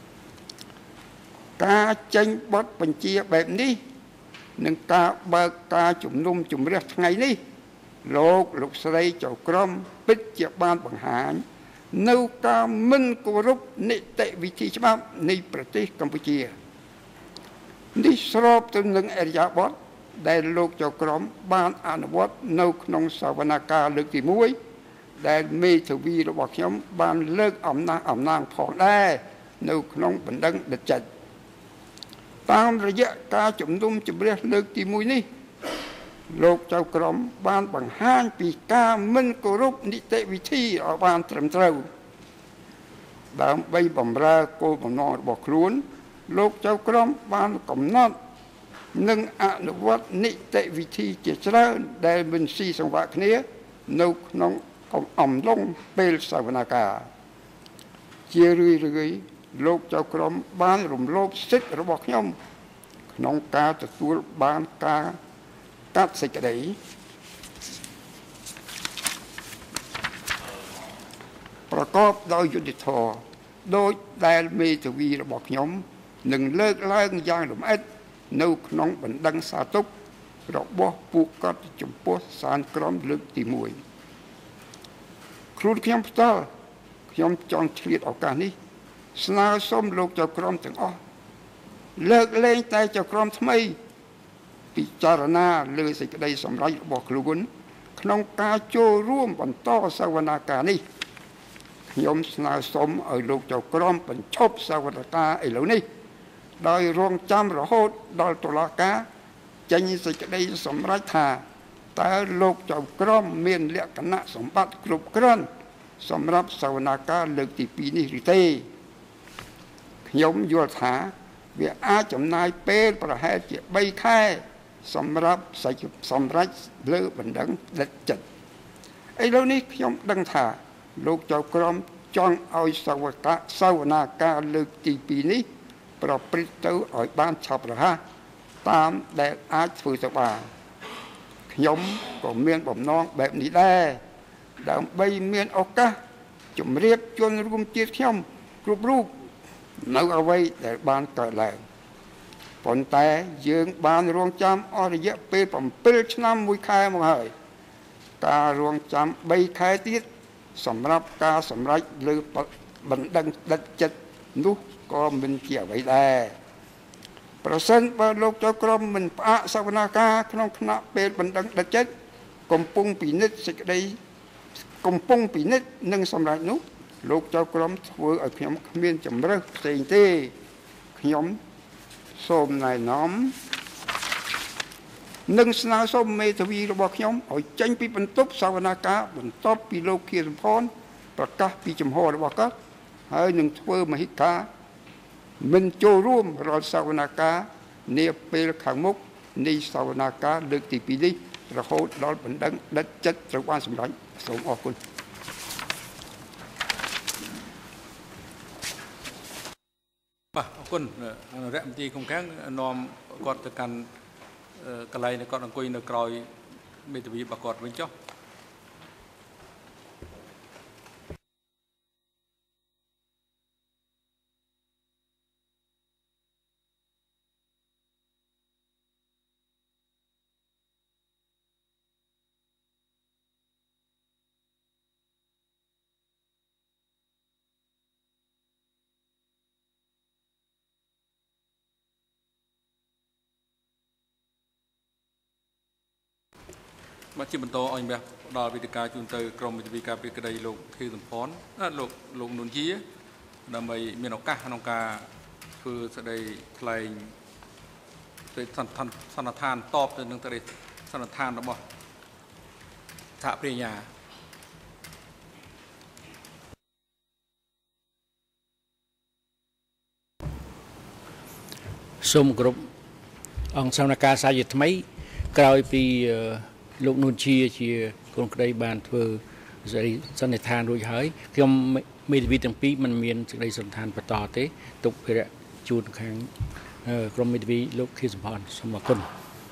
ការចេញបទបញ្ជាបែបនេះនឹងការបើកការជំនុំជម្រះថ្ងៃនេះលោកស្រីចៅក្រមពិតជាបានបង្ហាញនៅការមិនគោរពនីតិវិធីច្បាប់នៃប្រទេសកម្ពុជានេះស្របទៅនឹងអរិយាបថដែលលោកចៅក្រមបានអនុវត្តនៅក្នុងសវនាការលើកទី1ដែលមេធាវីរបស់ខ្ញុំបានលើកអំណាងផងដែរនៅក្នុងបណ្ដឹងដិតចិត្តតាមរយៈការជំនុំជម្រះលើកទី1នេះលោកចៅក្រមបានបង្ហាញពីការមិនគោរពនីតិវិធីឲ្យបានត្រឹមត្រូវដើម្បីបម្រើគោលបំណងរបស់ខ្លួនលោកចៅក្រមបានកំណត់និងអនុវត្តនីតិវិធីជាច្រើនដែលមិនស៊ីសង្វាក់គ្នានៅក្នុងអំឡុងពេលសវនាការជារឿយលោកចៅក្រមបានរំលោភសិទ្ធិរបស់ខ្ញុំក្នុងការទទួលបានការកាត់សេចក្តីប្រកបដោយយុត្តិធម៌ដោយដែលមេធាវីរបស់ខ្ញុំនឹងលើកឡើងយ៉ាងលម្អិតនៅក្នុងបណ្ដឹងសារទុករបស់ពួកគាត់ចំពោះសាលក្រមលើកទី1ខ្លួនខ្ញុំផ្ទាល់ខ្ញុំចង់ឆ្លៀតឱកាសនេះស្នើសុំលោកចៅក្រមទាំងអស់លើកលែងតែចៅក្រមថ្មីពិចារណាលើសេចក្តីសម្រេចរបស់ខ្លួនក្នុងការចូលរួមបន្តសវនាការនេះខ្ញុំស្នើសុំឲ្យលោកចៅក្រមបញ្ឈប់សវនាការឥឡូវនេះដោយរងចាំរហូតដល់តុលាការចេញសេចក្តីសម្រេចថាតើលោកចៅក្រមមានលក្ខណៈសម្បត្តិគ្រប់គ្រាន់สำหรับสาวนาการเลือกที่ปีนี้หรือเต้ยมโยธาเวียอาจำนายเป็นประหารเจ็บใบแค่สำหรับใส่สำรับเลือบันดังเด็ดจัดไอ้เรื่องนี้ยมดังท่าลูกเจ้ากรมจ้องเอาสาวนาการเลือกที่ปีนี้ประพฤติตัวอ่อยบ้านชาวประหารตามแดดอาจฝืนสบายยมก็เมียนผมน้องแบบนี้ได้ดังใบเมียนโอกาจุ่มเรียบจนรุมเจียขยมกรุบรูปนึกเอาไว้แต่บ้านเกิดแล้วผลแต่ยืงบ้านรวงจำอริยะเปรผมเปรชน้ำมุยคายมาเหยการรวงจำใบคายติดสำหรับการสำรับหรือบันดังดัดจัดนุก็มันเกี่ยวไว้ได้ประเสริฐว่าโลกเจ้ากรมมันพระสวนาการขนมคณะเป็นบันดังดัดจัดกมปุงปีนิดสิกได้กมปุงปีนิดหนึ่งสำรับนุลูกเจ้ากรมถือเอาขยมเมียนจำเริกเสียงที่ขยมส้มนายน้อมหนึ่งสนาส้มเมทวีระบอกขยมเอาจังปีบรรทุกสาวนาการบรรทุกปีโลกเกียรติพรประกาศปีจำหอระบอกก็ให้หนึ่งถือมหิกามันโจร่วมรอสาวนาการเนียเปลขังมุกในสาวนาการเลือกที่ปีนี้เราโหดรอบันดังดัดจัดระวันสำรันสมออกคุณป่ะคุณแรมตีคงแข็งนอมกอดกันกระไรในกอดอังกุยในกรอยเมตวีประกอดไว้จ้ะมาชิมโตอันแบบดอลวิธีการจุนเตอร์กรมวิธีการเป็นกระไดโลกคือสมพรโลกนุนชี้นำไปมีนกกะนกกาคือแสดงทลายเป็นสันทานตอบเป็นหนึ่งตระสันทานระบบสะปริญญาสมกรบองสำนักการสายทำไมกล่าวปีลูกนุนเชียคนกระไดบานเพื่อสันนิษฐานโดยหายคือไม่ได้วิตังปีมันมีสันนิษฐานประต่อเตะตกไปละจูนแข็งกรมไม่ได้วิลูกขี้สมพรสมคน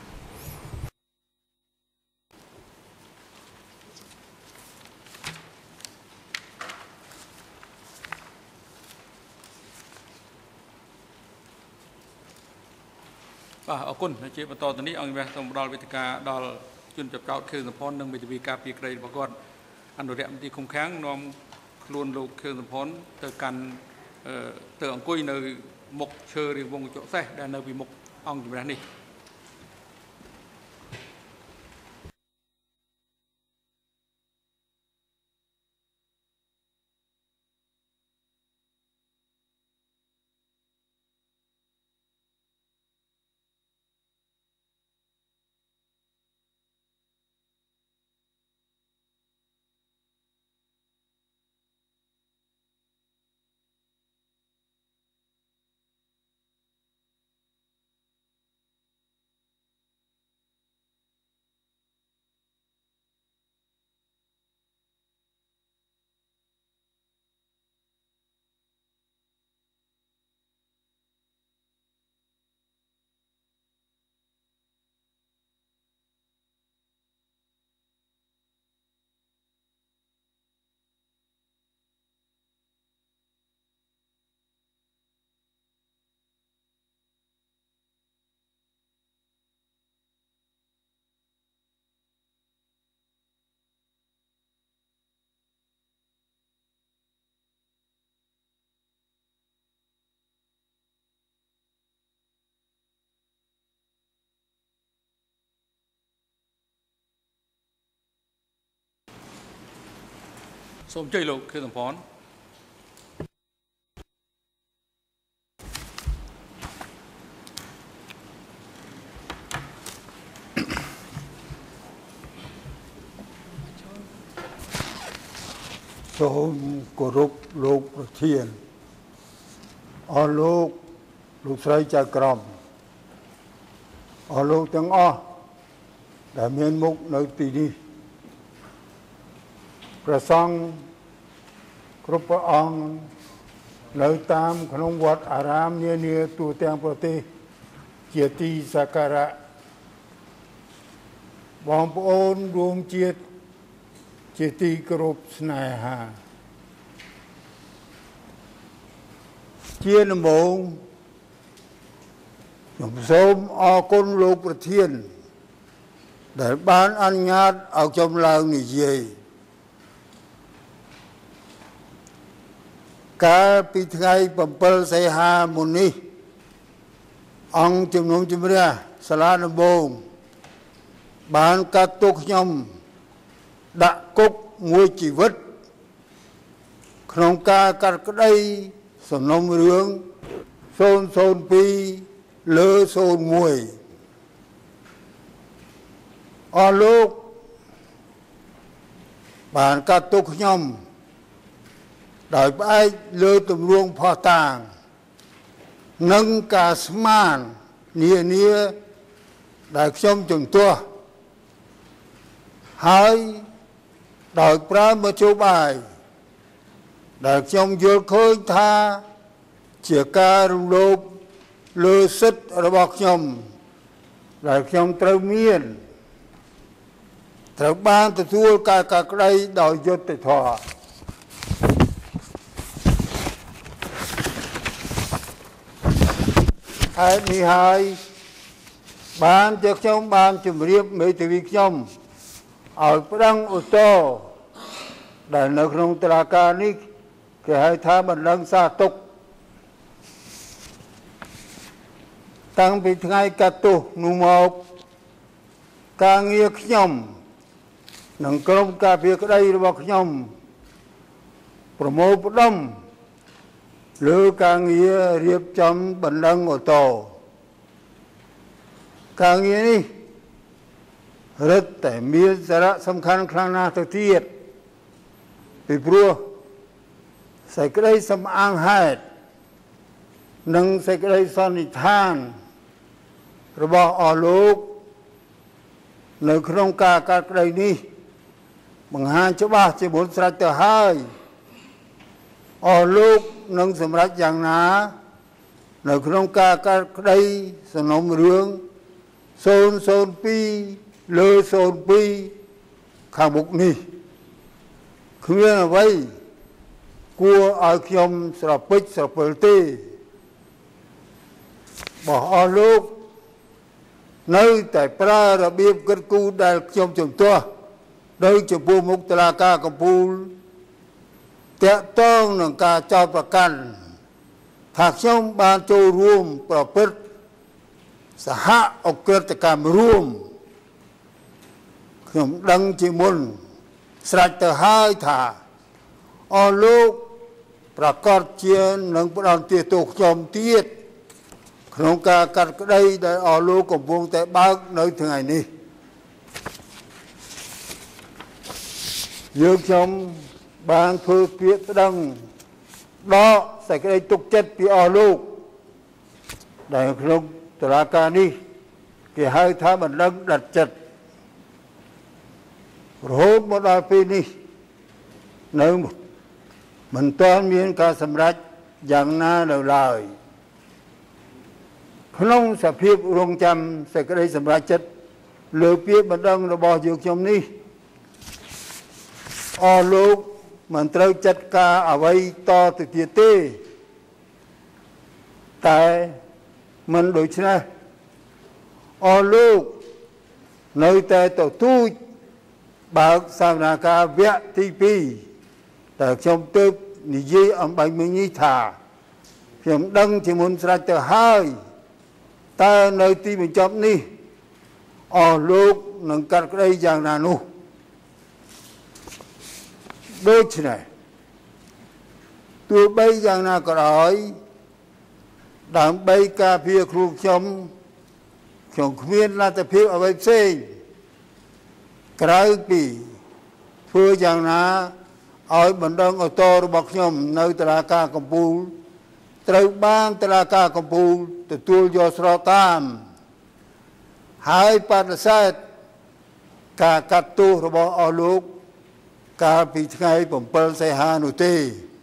เอาคุณในชีวิตต่อตอนนี้เอาแบบต้องดอลวิธีการดอลจุนจับเจ้าคือสมพรหนึ่งวิธีการปีกระไดประกอบอันโดยมที่คงแข็งนอมคลุนลูกคือสมพรเจอกันเจออังกุยในมกเชอร์หรือวงโจเซ่ได้ในวิมกอ่องอยู่แบบนี้สมใจลูกคือสมพรសូមគោរពលោកប្រធានអស់លោកស្រីចៅក្រមអស់លោកទាំងអស់ដែលមានមុខនៅទីនេះព្រះសង្ឃគ្រប់ព្រះអង្គនៅតាមក្នុងវត្តអារាមនានាទូទាំងប្រទេសជាទីសក្ការៈបងប្អូនរួមជាតិជាទីគោរពស្នេហាជាដំបូងខ្ញុំសូមអរគុណលោកប្រធានដែលបានអនុញ្ញាតឲ្យខ្ញុំឡើងនិយាយកាលពីថ្ងៃ7សីហាមុននេះអង្គជំនុំជម្រះសាលាដំបងបានកាត់ទោសខ្ញុំដាក់គុកមួយជីវិតក្នុងការកាត់ក្តីសំណុំរឿង002លើ01អស់លោកបានកាត់ទោសខ្ញុំដោយផ្អែកលើទម្រង់ផុសតាងនិងការស្មាននានាដែលខ្ញុំជំទាស់ហើយដោយប្រើមធ្យោបាយដែលខ្ញុំយល់ឃើញថាជាការរំលោភលើសិទ្ធិរបស់ខ្ញុំដែលខ្ញុំត្រូវបានទទួលការកាត់ក្តីដោយយុត្តិធម៌ហេតុនេះហើយបានជាខ្ញុំបានជម្រាបមេធាវីខ្ញុំឲ្យប្តឹងឧទ្ធរណ៍ដែលនៅក្នុងតុលាការនេះគេហៅថាបណ្ដឹងសាទុកតាំងពីថ្ងៃកាត់ទោសនោះមកការងារខ្ញុំនិងក្រុមការពារក្តីរបស់ខ្ញុំប្រមូលផ្ដុំលើការងាររៀបចំបណ្ដឹងឧទ្ធរណ៍ការងារនេះរឹតតែមានសារៈសំខាន់ខ្លាំងណាស់ទៅទៀតពីព្រោះសេចក្តីសំអាងហេតុនិងសេចក្តីសន្និដ្ឋានរបស់អស់លោកនៅក្នុងការកាត់ក្តីនេះបង្ហាញច្បាស់ជាមុនស្រេចទៅហើយអស់លោកនឹងសម្រេចយ៉ាងណានៅក្នុងការកាត់ក្តីសំណុំរឿង002លើ02ខាងមុខនេះគ្មានអ្វីគួរឲ្យខ្ញុំស្រពេចស្រពិលទេបើអស់លោកនៅតែប្រើរបៀបគិតគូរដែលខ្ញុំជំទាស់ដោយចំពោះមុខតុលាការកំពូលតាក់ទងនឹងការចោទប្រកាន់ថាខ្ញុំបានចូលរួមប្រព្រឹត្តសហអក្រិតកម្មរួមខ្ញុំដឹងជាមុនស្រេចទៅហើយថាអស់លោកប្រកាសជានឹងផ្ដន្ទាទោសខ្ញុំទៀតក្នុងការកាត់ក្តីដែលអស់លោកកំពុងតែបើកនៅថ្ងៃនេះយើងខ្ញុំបានធ្វើពាក្យប្តឹងដកសេចក្តីទុកចិត្តពីអស់លោកដែលក្នុងតុលាការនេះគេហៅថាបណ្ដឹងដាច់ចិត្តរហូតមកដល់ពេលនេះនៅមិនទាន់មានការសម្រេចយ៉ាងណានៅឡើយក្នុងសភាពរងចាំសេចក្តីសម្រេចចិត្តលើពាក្យបណ្ដឹងរបស់យើងខ្ញុំនេះអស់លោកមិនត្រូវចាត់ការអ្វីតទៅទៀតទេតែមិនដូច្នេះអស់លោកនៅតែទទូចបើកសវនាការវគ្គទី2តែខ្ញុំទើបនិយាយអំបញ្ញមិញនេះថាខ្ញុំដឹងជាមុនស្រេចទៅហើយតើនៅទីបញ្ចប់នេះអស់លោកនឹងកាត់ក្តីយ៉ាងណានោះដូច្នេះទោះបីយ៉ាងណាក៏ដោយដើម្បីការពារគ្រូខ្ញុំគ្មានលទ្ធភាពអ្វីផ្សេងក្រៅពីធ្វើយ៉ាងណាឲ្យបណ្ដឹងអូតូរបស់ខ្ញុំនៅតុលាការកំពូលត្រូវបានតុលាការកំពូលទទួលយកស្របតាមហើយបដិសេធការកាត់ទោសរបស់អស់លោកកាលពីថ្ងៃ7សីហានោះទេ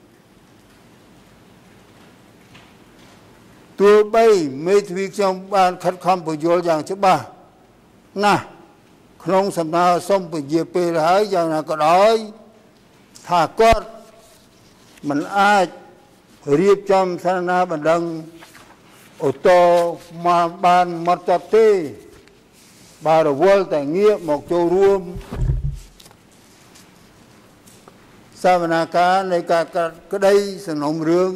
ទោះបីមេធាវីខ្ញុំបានខិតខំពន្យល់យ៉ាងច្បាស់ណាស់ក្នុងសំណើសុំពន្យាពេលហើយយ៉ាងណាក៏ដោយថាគាត់មិនអាចរៀបចំសារណាបណ្ដឹងអូតូមកបានមកចត់ទេបើរវល់តែងាកមកចូលរួមសវនាការនៃការក្តីសំណុំរឿង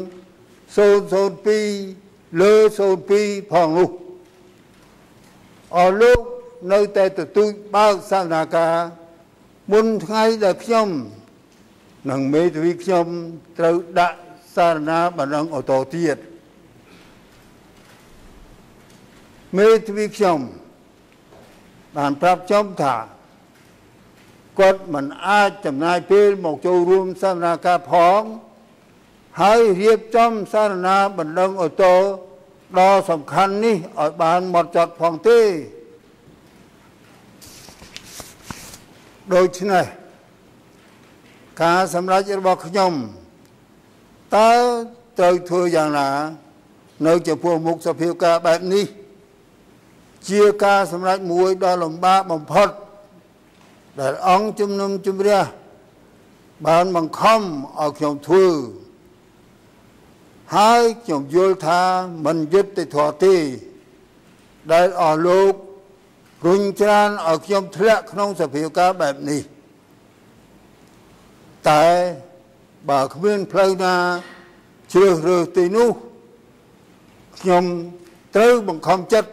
002លើ02ផងនោះអស់លោកនៅតែទទូចបើកសវនាការមុនថ្ងៃដែលខ្ញុំនិងមេធាវីខ្ញុំត្រូវដាក់សារណាបណ្ដឹងអូតូទៀតមេធាវីខ្ញុំបានប្រាប់ខ្ញុំថាគាត់មិនអាចចំណាយពេលមកចូលរួមសវនាការផងហើយរៀបចំសារណាបណ្ដឹងអូតូដ៏សំខាន់នេះឲ្យបានហ្មត់ចត់ផងទេដូច្នេះការសម្រេចរបស់ខ្ញុំតើត្រូវធ្វើយ៉ាងណានៅចំពោះមុខសភាពការបែបនេះជាការសម្រេចមួយដ៏លំបាកបំផុតដែលអង្គជំនុំជម្រះបានបង្ខំឲ្យខ្ញុំធ្វើហើយខ្ញុំយល់ថាមិនយុត្តិធម៌ទេដែលអស់លោករុញច្រានឲ្យខ្ញុំធ្លាក់ក្នុងសភាពការបែបនេះតែបើគ្មានផ្លូវណាជ្រើសរើសទីនោះខ្ញុំត្រូវបង្ខំចិត្ត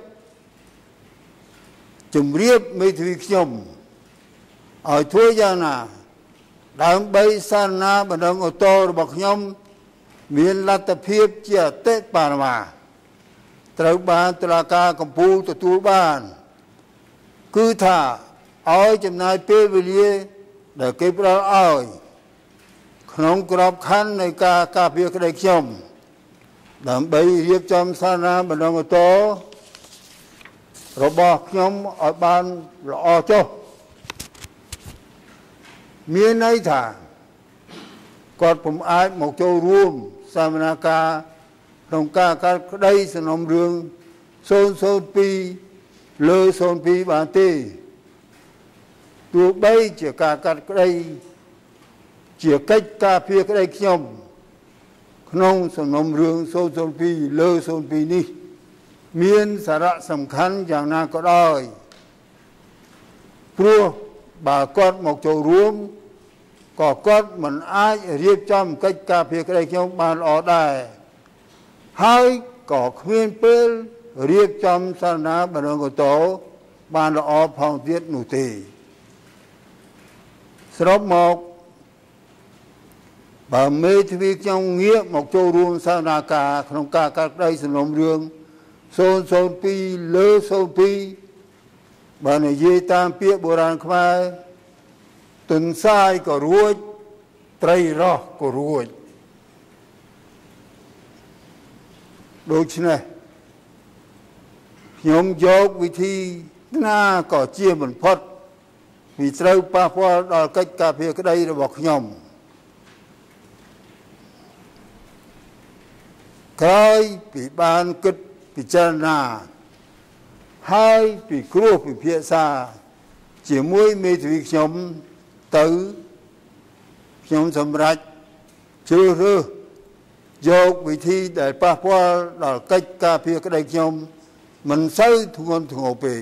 ជំរាបមេធាវីខ្ញុំឲ្យធ្វើយ៉ាងណាដើម្បីសារណាបណ្ដឹងអូតូរបស់ខ្ញុំមានលទ្ធភាពជាអតិបរមាត្រូវបានតុលាការកំពូលទទួលបានគឺថាឲ្យចំណាយពេលវេលាដែលគេផ្ដល់ឲ្យក្នុងក្របខ័ណ្ឌនៃការការពារក្តីខ្ញុំដើម្បីរៀបចំសារណាបណ្ដឹងអូតូរបស់ខ្ញុំឲ្យបានល្អចុះមានន័យថាគាត់ពុំអាចមកចូលរួមសវនាការក្នុងការកាត់ក្តីសំណុំរឿង002លើ02បានទេទោះបីជាការកាត់ក្តីជាកិច្ចការពារក្តីខ្ញុំក្នុងសំណុំរឿង002លើ02នេះមានសារៈសំខាន់យ៉ាងណាក៏ដោយព្រោះបើគាត់មកចូលរួមក៏គាត់មិនអាចរៀបចំកិច្ចការពារក្តីខ្ញុំបានល្អដែរហើយក៏គ្មានពេលរៀបចំសារណាបណ្ដឹងអូតូបានល្អផងទៀតនោះទេសរុបមកបើមេធាវីខ្ញុំងាកមកចូលរួមសវនាការក្នុងការកាត់ក្តីសំណុំរឿង002លើ02បើនិយាយតាមពាក្យបុរាណខ្មែរទុនសាយក៏រួចត្រីរស់ក៏រួចដូច្នេះខ្ញុំយកវិធីណាក៏ជាបំផុតvìត្រូវប៉ះពាល់ដល់កិច្ចការពារក្តីរបស់ខ្ញុំក្រោយពីបានគិតពិចារណាហើយពីគ្រោះពិភាក្សាជាមួយមេធាវីខ្ញុំទៅខ្ញុំសម្រេចជ្រើសរើសយកវិធីដែលប៉ះពាល់ដល់កិច្ចការពារក្តីខ្ញុំមិនសូវធ្ងន់ធ្ងរពេក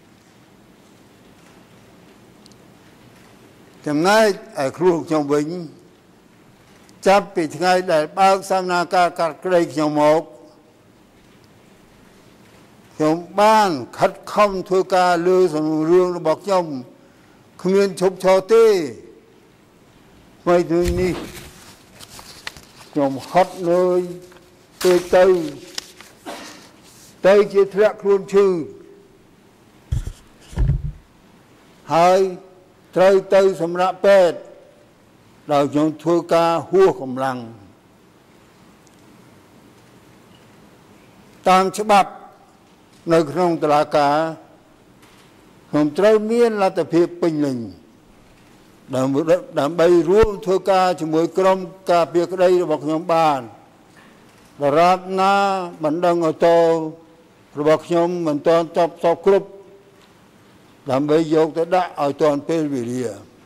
ចំណែកឯគ្រូខ្ញុំវិញចាប់ពីថ្ងៃដែលបើកសវនាការកាត់ក្តីខ្ញុំមកខ្ញុំបានខិតខំធ្វើការលើសំណុំរឿងរបស់ខ្ញុំគ្មានឈប់ឈរទេពេលនេះខ្ញុំហត់នឿយពេកទៅជាធ្លាក់ខ្លួនឈឺហើយត្រូវទៅសម្រាប់ពេទ្យដោយខ្ញុំធ្វើការហួសកម្លាំងតាមច្បាប់នៅក្នុងតុលាការខ្ញុំត្រូវមានលទ្ធភាពពេញលេញដើម្បីរួមធ្វើការជាមួយក្រុមការពារក្តីរបស់ខ្ញុំបានដរាបណាបណ្ដឹងអូតូរបស់ខ្ញុំមិនទាន់ចប់សពគ្រប់ដើម្បីយកទៅដាក់ឲ្យទាន់ពេលវេលា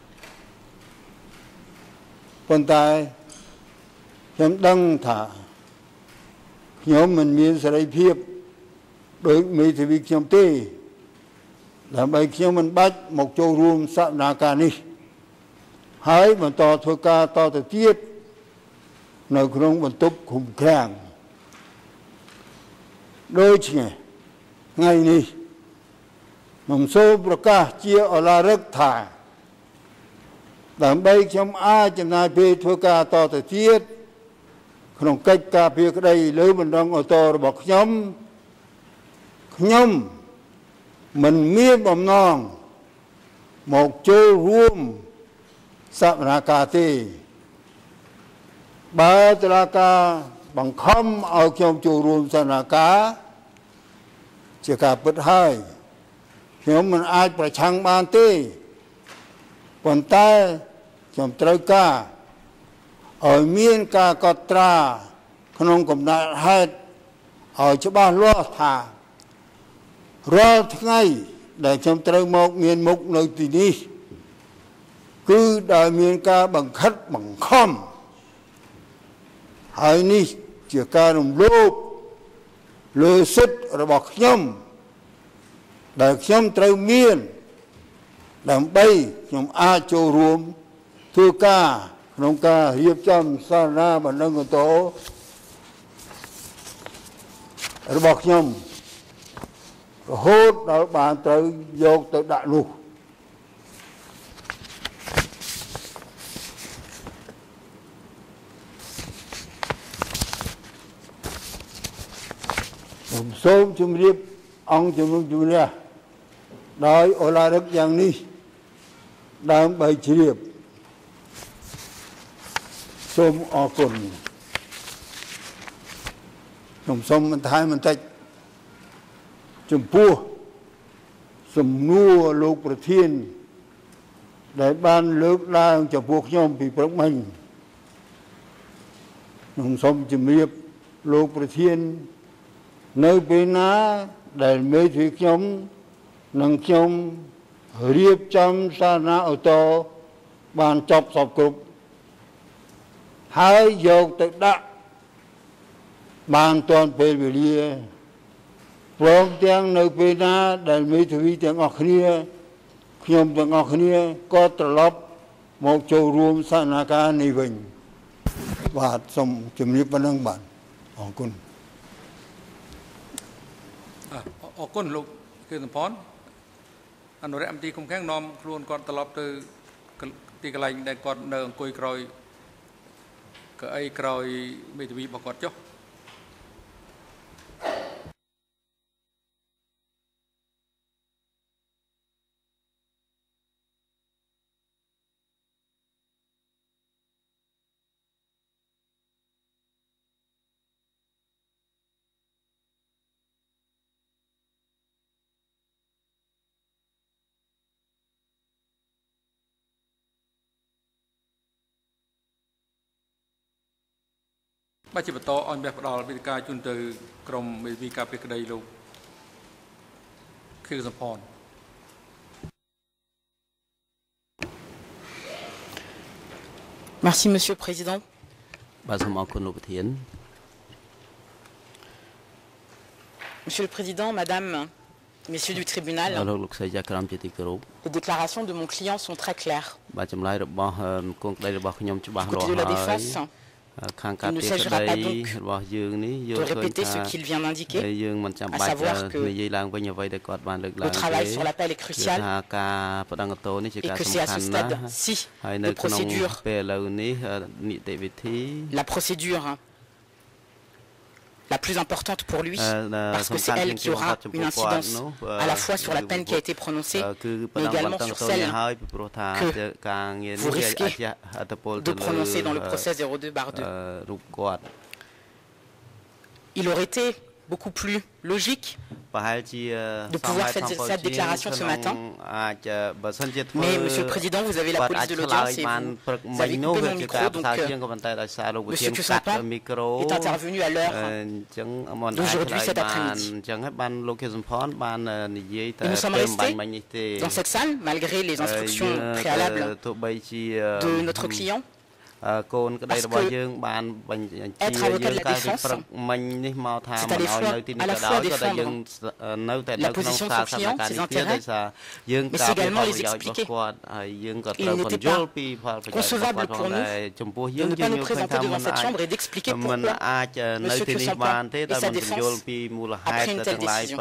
ប៉ុន្តែខ្ញុំដឹងថាខ្ញុំមិនមានសេរីភាពដោយមេធាវីខ្ញុំទេដើម្បីខ្ញុំមិនបាច់មកចូលរួមសកម្មភាពនេះហើយបន្តធ្វើការតទៅទៀតនៅក្នុងបន្ទប់ឃុំឃាំងដូច្នេះថ្ងៃនេះខ្ញុំសូមប្រកាសជាឧឡារិកថាដើម្បីខ្ញុំអាចចំណាយពេលធ្វើការតទៅទៀតក្នុងកិច្ចការពារក្តីលើបណ្ដឹងអូតូរបស់ខ្ញុំមិនមានបំណងមកចូលរួមសកម្មភាពទេបើតុលាការបង្ខំឲ្យខ្ញុំចូលរួមសកម្មភាពជាការពិតហើយខ្ញុំមិនអាចប្រឆាំងបានទេប៉ុន្តែខ្ញុំត្រូវការឲ្យមានការកត់ត្រាក្នុងកំណត់ហេតុឲ្យច្បាស់លាស់ថារាល់ថ្ងៃដែលខ្ញុំត្រូវមកមានមុខនៅទីនេះគឺដោយមានការបង្ខិតបង្ខំហើយនេះជាការរំលោភលើសិទ្ធិរបស់ខ្ញុំដែលខ្ញុំត្រូវមានដើម្បីខ្ញុំអាចចូលរួមធ្វើការក្នុងការរៀបចំសារណាបណ្ដឹងអូតូរបស់ខ្ញុំរហូតដល់បានត្រូវយកទៅដាក់នោះខ្ញុំសូមជម្រាបអង្គជំនុំជម្រះដោយអូឡារិកយ៉ាងនេះដើម្បីជ្រាបសូមអរគុណខ្ញុំសូមបន្ថែមបន្តិចចំពោះសំណួរលោកប្រធានដែលបានលើកឡើងចំពោះខ្ញុំពីព្រឹកមិញខ្ញុំសូមជម្រាបលោកប្រធាននៅពេលណាដែលមេធាវីខ្ញុំនិងខ្ញុំរៀបចំសារណាអូតូបានចប់សពគ្រប់ហើយយកទៅដាក់បានទាន់ពេលវេលាព្រមទាំងនៅពេលណាដែលមេធាវីទាំងអស់គ្នាខ្ញុំទាំងអស់គ្នាក៏ត្រឡប់មកចូលរួមសកម្មភាពនេះវិញបាទសូមជម្រាបប៉ុណ្ណឹងបាទអរគុណអរគុណលោកគឺសំផនអនុរិយមន្ត្រីគុំខាំងនាំខ្លួនគាត់ត្រឡប់ទៅទីកន្លែងដែលគាត់នៅអង្គុយក្រោយកៅអីក្រោយមេធាវីរបស់គាត់ចុះបាទជាបន្តឲ្យមានផ្ដល់វិធីការជូនទៅក្រមមេធាវីការពារក្តីលោកគឺសំផន Merci Monsieur le Président. បាទសូមអរគុណលោកប្រធាន Monsieur le Président, Madame, Messieurs du tribunal, លោកស្រីជាក្រមជាទីគោរព les déclarations de mon client sont très claires. បាទចម្លើយរបស់កូនក្តីរបស់ខ្ញុំច្បាស់លាស់ Côté de la ហើយ défense, ខាងការពារក្តីរបស់យើងនេះយ de ល់ឃើញ répéter ce ថា qu'il vient d'indiquer. យើងមិនចាំ à បាច់ savoir que និយាយឡើងវិញអ្វីដែលគាត់បានលើកឡើង Le travail sur l'appel est គឺ crucial ថាការបដិងតោនេះជា et ការ que សំ c'est à ខាន់ ce ណាស់ stade, si ហើយនៅ les ក្នុង procédures, ពេលឥឡូវនេះនីតិវិធី la procédure la plus importante pour lui, parce que c'est elle qui aura une incidence à la fois sur la peine qui a été prononcée, mais également sur celle que vous risquez de prononcer dans le procès 02/2. Il aurait été beaucoup plus logique de pouvoir faire cette déclaration ce matin. Mais, Monsieur le Président, vous avez la police de l'audience et vous avez coupé mon micro, donc Monsieur Kussampan est intervenu à l'heure d'aujourd'hui, cet après-midi. Et nous sommes restés dans cette salle, malgré les instructions préalables de notre client. Parce que être avocat de la défense, c'est à la fois défendre la position de son client, ses intérêts, mais c'est également les expliquer. Il n'était pas concevable pour nous de ne pas nous présenter devant cette chambre et d'expliquer pourquoi M. Kussampan et sa défense a pris une telle décision.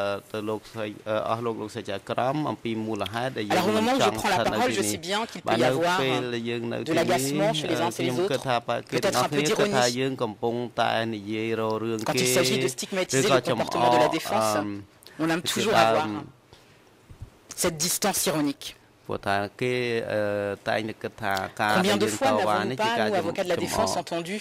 Alors au moment où je prends la parole, je sais bien qu'il peut y avoir de l'agacement chez les uns et les autres, peut-être un peu d'ironie. Quand il s'agit de stigmatiser le comportement de la défense, on aime toujours avoir cette distance ironique. Combien de fois n'avons-nous pas, nous, avocats de la défense, entendu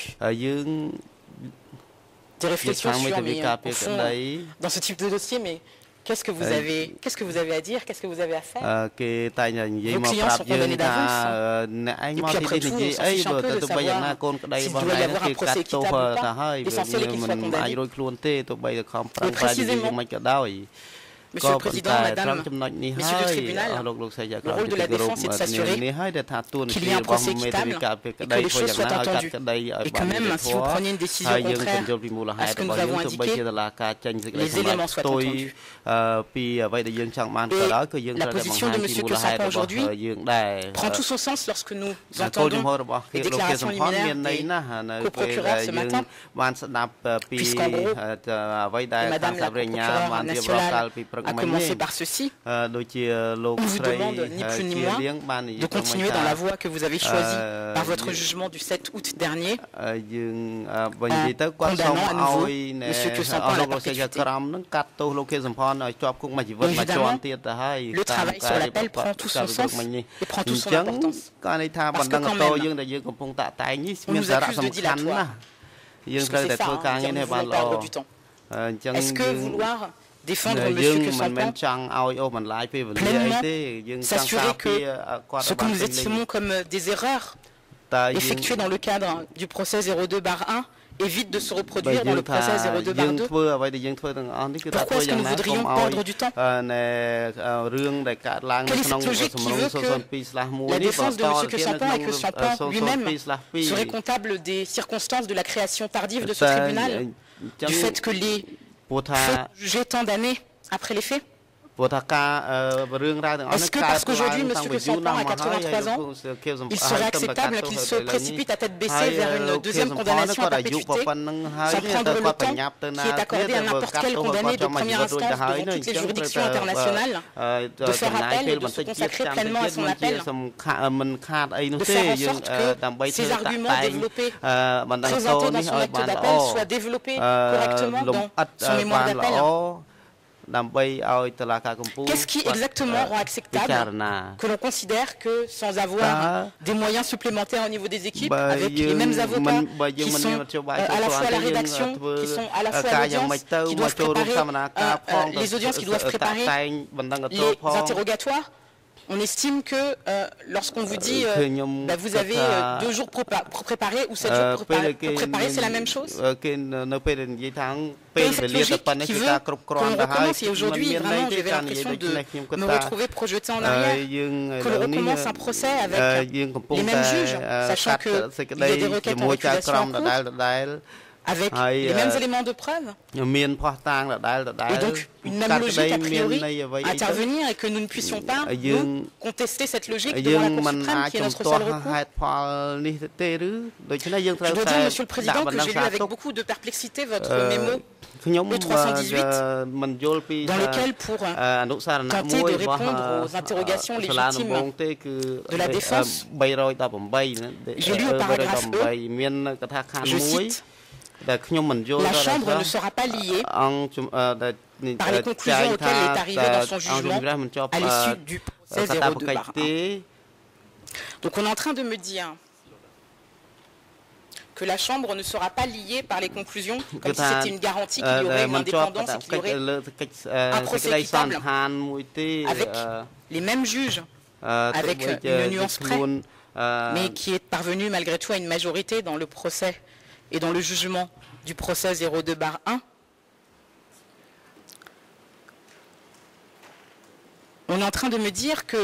des réflexions sur, mais au fond, dans ce type de dossier, mais qu'est-ce que vous avez à dire? Qu'est-ce que vous avez à faire? Vos clients sont condamnés d'avance. Et puis après tout, on s'en fiche un peu de savoir s'il doit y avoir un procès équitable ou pas. L'essentiel est qu'il soit condamné. Mais précisément, Monsieur le Président, Madame, Messieurs du tribunal, le rôle de la défense est de s'assurer qu'il y ait un procès équitable et que les choses soient entendues. Et que même si vous preniez une décision contraire à ce que nous avons indiqué, les éléments soient entendus. Et la position de M. Kussampan aujourd'hui prend tout son sens lorsque nous entendons les déclarations liminaires qu'au procureur ce matin, puisqu'en gros, Madame la procureure nationale a commencé par ceci. On vous demande ni plus ni moins de continuer dans la voie que vous avez choisie par votre jugement du 7 août dernier, en condamnant à nouveau M. Kussampan à la perpétuité. Évidemment, le travail sur l'appel prend tout son sens et prend toute son importance. Parce que quand même, on nous accuse de dilatoire. Parce que c'est ça, dire nous voulons perdre du temps. Est-ce que vouloir défendre M. Kussampan pleinement, s'assurer que ce que nous estimons comme des erreurs effectuées dans le cadre du procès 02/1 évite de se reproduire dans le procès 02/2. Pourquoi est-ce que nous voudrions perdre du temps? Quelle est cette logique qui veut que la défense de M. Kussampan et que Kussampan lui-même serait comptable des circonstances de la création tardive de ce tribunal, du fait que les faits jugés tant d'années après les faits? Est-ce que parce qu'aujourd'hui M. Kussampan a 83 ans, il serait acceptable qu'il se précipite à tête baissée vers une deuxième condamnation à perpétuité, sans prendre le temps qui est accordé à n'importe quel condamné de première instance devant toutes les juridictions internationales, de faire appel et de se consacrer pleinement à son appel, de faire en sorte que ces arguments développés, présentés dans son acte d'appel, soient développés correctement dans son mémoire d'appel? Qu'est-ce qui exactement rend acceptable que l'on considère que sans avoir des moyens supplémentaires au niveau des équipes, avec les mêmes avocats qui sont à la fois à la rédaction, qui sont à la fois à l'audience, qui doivent préparer les audiences, qui doivent préparer les interrogatoires, on estime que lorsqu'on vous dit vous avez 2 jours pour préparer ou 7 jours pour préparer, c'est la même chose. Et cette logique qui veut qu'on recommence, et aujourd'hui vraiment j'avais l'impression de me retrouver projeté en arrière, que l'on recommence un procès avec les mêmes juges, sachant qu'il y a des requêtes en récusation en cours, avec les mêmes éléments de preuve. Et donc, une même logique, a priori, à intervenir et que nous ne puissions pas, nous, contester cette logique devant la Cour suprême, qui est notre seul recours. Je dois dire, Monsieur le Président, que j'ai lu avec beaucoup de perplexité votre mémo E318, dans lequel, pour tenter de répondre aux interrogations légitimes de la défense, j'ai lu au paragraphe E, je cite, La Chambre ne sera pas liée par les conclusions auxquelles elle est arrivée dans son jugement à l'issue du procès 02/1. Donc on est en train de me dire que la Chambre ne sera pas liée par les conclusions, comme si c'était une garantie qu'il y aurait une indépendance et qu'il y aurait un procès équitable avec les mêmes juges, avec une nuance près, mais qui est parvenu malgré tout à une majorité dans le procès et dans le jugement du procès 02/1. On est en train de me dire que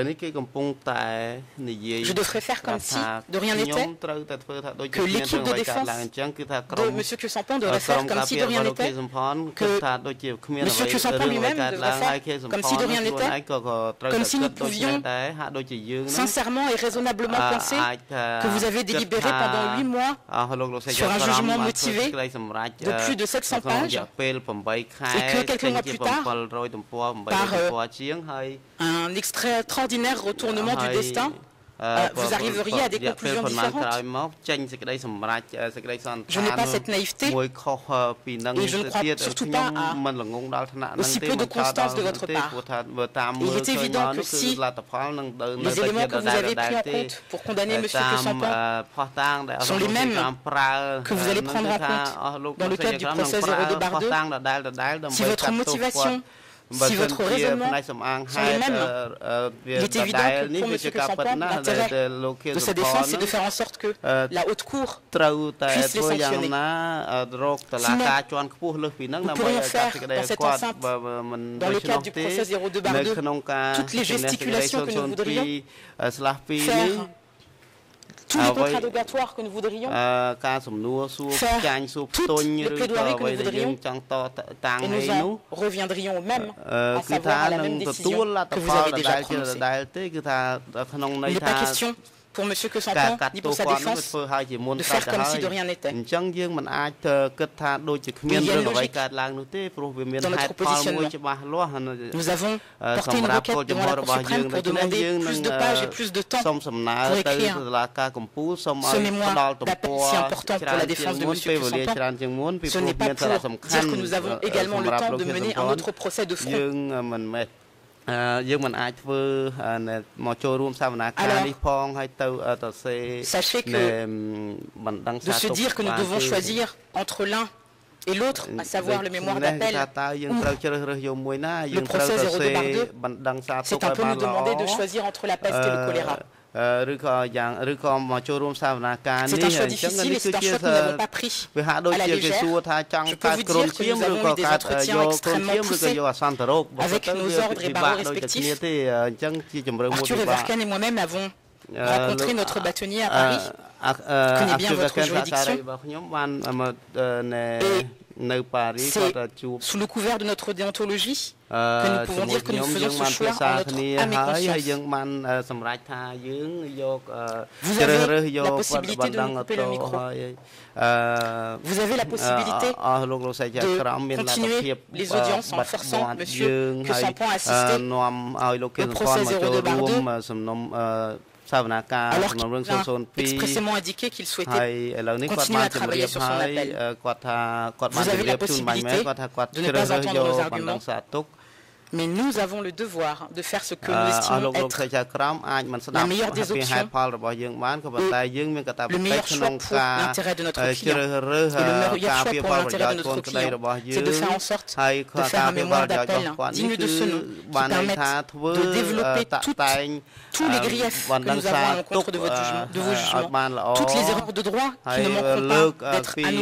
je devrais faire comme si de rien n'était, que l'équipe de défense de M. Kyosampon devrait faire comme si de rien n'était, que M. Kyosampon lui-même devrait faire comme si de rien n'était, comme si nous pouvions sincèrement et raisonnablement penser que vous avez délibéré pendant 8 mois sur un jugement motivé de plus de 700 pages et que quelques mois plus tard, par un extraordinaire retournement du destin, vous arriveriez à des conclusions différentes. Je n'ai pas cette naïveté et je ne crois surtout pas à aussi peu de constance de votre part. Il est évident que si les éléments que vous avez pris en compte pour condamner M. Kyosampon sont les mêmes que vous allez prendre en compte dans le cadre du procès 02/2, si votre motivation, si votre raisonnement sont les mêmes, il est évident que pour M. Kyosampon, l'intérêt de sa défense, c'est de faire en sorte que la haute cour puisse les sanctionner. Sinon, nous pourrions faire dans cette enceinte, dans le cadre du procès 02/2, toutes les gesticulations que nous voudrions, faire tous les contradictoires que nous voudrions, faire toutes les plaidoiries que nous voudrions, et nous en reviendrions au même, à savoir à la même décision que vous avez déjà prononcée. Il n'est pas question pour M. Kyosampon, ni pour sa défense, de faire comme si de rien n'était. Mais il y a une logique dans notre positionnement. Nous avons porté une requête devant la Cour suprême pour demander plus de pages et plus de temps pour écrire ce mémoire d'appel si important pour la défense de M. Kyosampon. Ce n'est pas pour dire que nous avons également le temps de mener un autre procès de front. Sachez que de se dire que nous devons choisir entre l'un et l'autre, à savoir le mémoire d'appel ou le procès 02/2, c'est un peu nous demander de choisir entre la peste et le choléra. C'est un choix difficile et c'est un choix que nous n'avons pas pris à la légère. Je peux vous dire que nous avons eu des entretiens extrêmement poussés avec nos ordres et barreaux respectifs. Arthur Everken et moi-même avons rencontré notre bâtonnier à Paris, qui connaît bien votre juridiction. C'est sous le couvert de notre déontologie que nous pouvons dire que nous faisons ce choix en notre âme et conscience. Vous avez la possibilité de nous couper le micro. Vous avez la possibilité de continuer les audiences en forçant M. Kyosampon à assister au procès 02/2. Alors qu'il a expressément indiqué qu'il souhaitait continuer à travailler sur son appel. Vous avez la possibilité de ne pas entendre nos arguments, mais nous avons le devoir de faire ce que nous estimons être la meilleure des options, le meilleur choix pour l'intérêt de notre client. Et le meilleur choix pour l'intérêt de notre client, c'est de faire en sorte de faire un mémoire d'appel digne de ce nom, qui permette de développer tous les griefs que nous avons à l'encontre de vos jugements, toutes les erreurs de droit qui ne manqueront pas d'être à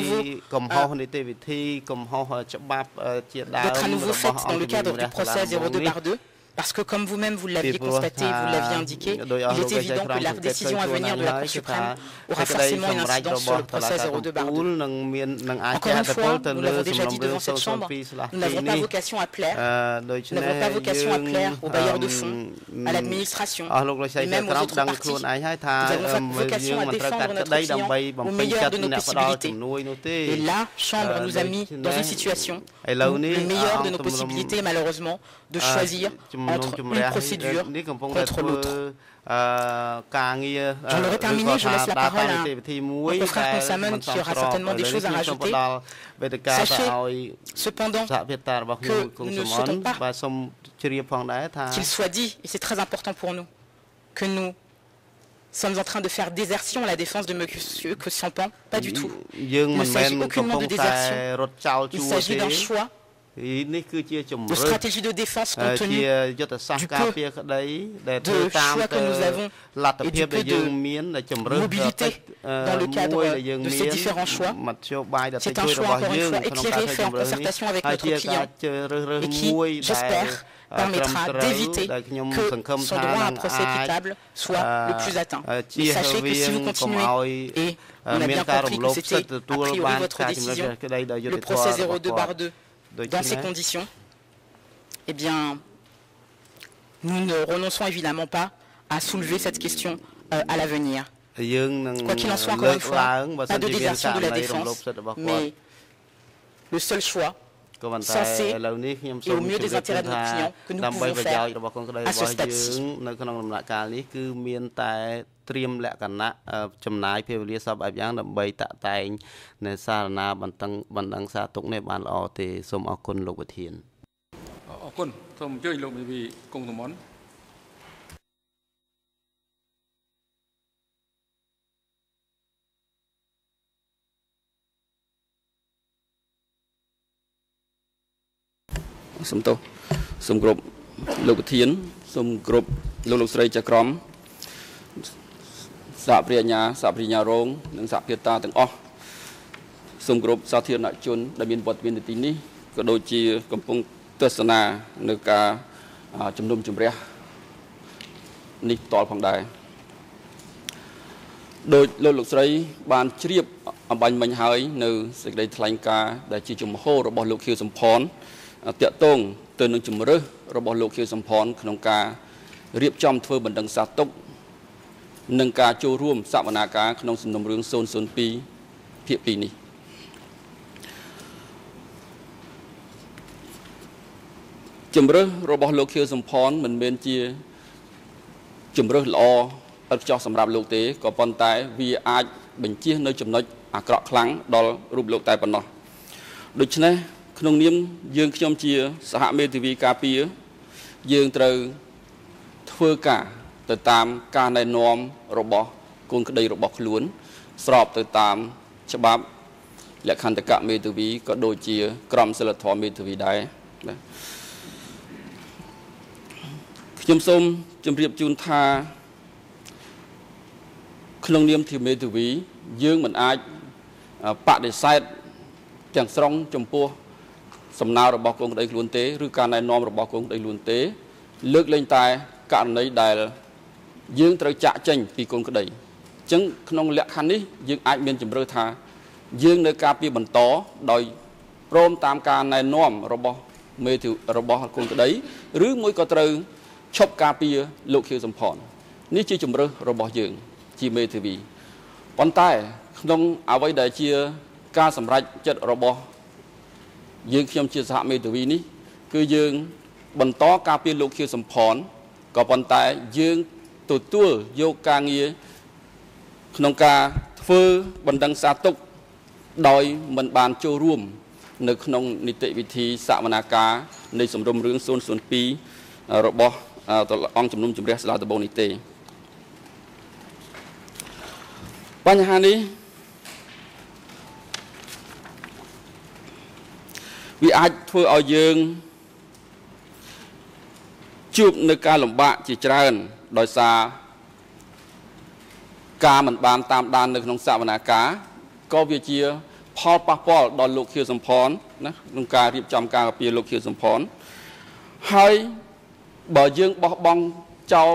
nouveau faites dans le cadre du procès 02/2, parce que comme vous-même vous l'aviez constaté, vous l'aviez indiqué, il est évident que la décision à venir de la Cour suprême aura forcément une incidence sur le procès 02/2. Encore une fois, nous l'avons déjà dit devant cette Chambre, nous n'avons pas vocation à plaire, nous n'avons pas vocation à plaire aux bailleurs de fonds, à l'administration, et même aux autres parties. Nous avons vocation à défendre notre client au meilleur de nos possibilités. Et la Chambre nous a mis dans une situation où le meilleur de nos possibilités est malheureusement de choisir entre une procédure contre l'autre. J'en aurais terminé, je laisse la parole à mon frère Consamon qui aura certainement des choses à rajouter. Sachez cependant que nous ne souhaitons pas qu'il soit dit, et c'est très important pour nous, que nous sommes en train de faire désertion à la défense de M. Sampan. Pas du tout. Il ne s'agit aucunement de désertion. Il s'agit d'un choix de stratégie de défense compte tenu du peu de choix que nous avons et du peu de mobilité dans le cadre de ces différents choix. C'est un choix, encore une fois, éclairé, fait en concertation avec notre client et qui, j'espère, permettra d'éviter que son droit à un procès équitable soit le plus atteint. Mais sachez que si vous continuez, et on a bien compris que c'était a priori votre décision, le procès 02/2, dans ces conditions, eh bien, nous ne renonçons évidemment pas à soulever cette question à l'avenir. Quoi qu'il en soit, encore une fois, pas de désertion de la défense, mais le seul choix censé et au mieux des intérêts de nos clients que nous pouvons faire à ce stade-ci. ត្រៀមលក្ខណៈចំណាយពេលវេលាសពបែបយ៉ាងដើម្បីតាក់តែងនៅសារណាបណ្ដឹងសារទុកនេះបានល្អទេសូមអរគុណលោកវិធានអរគុណសូមអញ្ជើញលោកមេធាវីគង់សមនសូមទោសសូមគោរពលោកវិធានសូមគោរពលោកស្រីចក្រម សហប្រញ្ញារងនិងសហភាតាទាំងអស់សូមគោរពសាធារណជនដែលមានវត្តមាននៅទីនេះក៏ដូចជាកំពុងទស្សនានៅការជំនុំជម្រះនេះតលផងដែរដោយលោកស្រីបានជ្រាបអំបញ្ញមិញហើយនៅសេចក្តីថ្លែងការណ៍ដែលជាជំហររបស់លោកខៀវសំផនតាក់ទងទៅនឹងជំរើសរបស់លោកខៀវសំផនក្នុងការរៀបចំធ្វើបណ្ដឹងសាទុក នឹងការចូលរួមសវនាការក្នុងសំណុំរឿង 002 ភាគ 2 នេះ ជំរើសរបស់លោកខៀវសំផនមិនមែនជាជំរើសល្អឥតខ្ចោះសម្រាប់លោកទេក៏ប៉ុន្តែវាអាចបញ្ជានៅចំណុចអាក្រក់ខ្លាំងដល់រូបលោកតែប៉ុណ្ណោះដូច្នេះក្នុងនាមយើងខ្ញុំជាសហមេធាវីការពារយើងត្រូវធ្វើការ ទៅតាមការណែនាំរបស់កូនក្តីរបស់ខ្លួនស្របទៅតាមច្បាប់លក្ខន្តិកៈមេធាវីក៏ដូចជាក្រមសីលធម៌មេធាវីដែរខ្ញុំសូមជម្រាបជូនថាក្នុងនាមជាមេធាវីយើងមិនអាចបដិសេធទាំងស្រុងចំពោះសំណើរបស់កូនក្តីខ្លួនទេឬការណែនាំរបស់កូនក្តីខ្លួនទេលើកលែងតែករណីដែល យើងត្រូវចាក់ចេញពីកូនក្តីអញ្ចឹងក្នុងលក្ខខណ្ឌនេះយើងអាចមានជំរឿថា យើងនៅការពីបន្តដោយព្រមតាមការណែនាំរបស់មេធាវីរបស់កូនក្តីឬមួយក៏ត្រូវឈប់ការពីលោកខៀវសំផននេះជាជំរឿរបស់យើងជាមេធាវីប៉ុន្តែក្នុងអ្វីដែលជាការសម្រេចចិត្តរបស់យើងខ្ញុំជាសហមេធាវីនេះគឺយើងបន្តការពីលោកខៀវសំផនក៏ប៉ុន្តែយើង ទទួលយកការងារក្នុងការធ្វើបណ្ដឹងសារទុកដោយមិនបានចូលរួមនៅក្នុងនីតិវិធីសវនាការនៃសំណុំរឿង 002 របស់អង្គជំនុំជម្រះសាលាដំបងនេះទេបញ្ហានេះវាអាចធ្វើឲ្យយើងជួបនឹងការលំបាកជាច្រើន ដោយសារការមិនបានតាមដាននៅក្នុងសវនាការក៏វាជាផលប៉ះពាល់ដល់លោកខៀវសំផនណាក្នុងការរៀបចំការពារលោកខៀវសំផនហើយបើយើងបោះបង់ចោល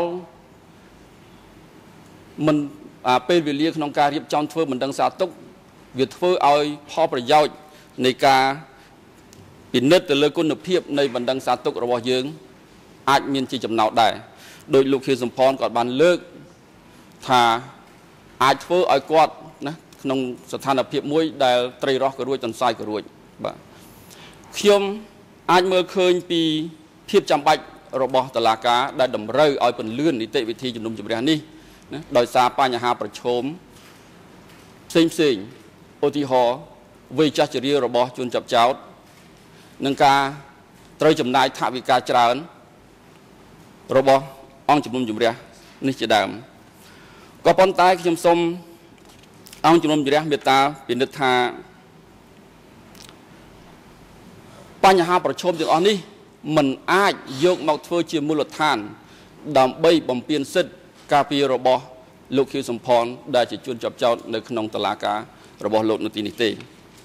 មិនពេលវេលាក្នុងការរៀបចំធ្វើបណ្ដឹងសារទុកវាធ្វើឲ្យផលប្រយោជន៍នៃការពិនិត្យទៅលើគុណភាពនៃបណ្ដឹងសារទុករបស់យើងអាចមានជាចំណោទដែរ ដោយលោកខៀវសំផនគាត់បានលើកថាអាចធ្វើឲ្យគាត់ណាក្នុងស្ថានភាពមួយដែលត្រីរស់ក៏រួចតន្សាយក៏រួចបាទខ្ញុំអាចមើលឃើញពីភាពចាំបាច់របស់តុលាការដែលតម្រូវឲ្យពន្លឿននីតិវិធីជំនុំជម្រះនេះណាដោយសារបញ្ហាប្រឈមផ្សេងឧទាហរណ៍វ័យចាស់ជរារបស់ជនចាប់ចោតនឹងការត្រូវចំណាយថវិកាច្រើនរបស់អង្គជំនុំជម្រះនេះជាដើមក៏ប៉ុន្តែខ្ញុំសូមអង្គជំនុំជម្រះមេត្តាពិនិត្យថាបញ្ហាប្រឈមទាំងអស់នេះមិនអាចយកមកធ្វើជាមូលដ្ឋានដើម្បីបំពេញសិទ្ធិការពាររបស់លោកខៀវសំផនដែលជាជនជាប់ចោតនៅក្នុងតុលាការរបស់លោកនៅទីនេះទេ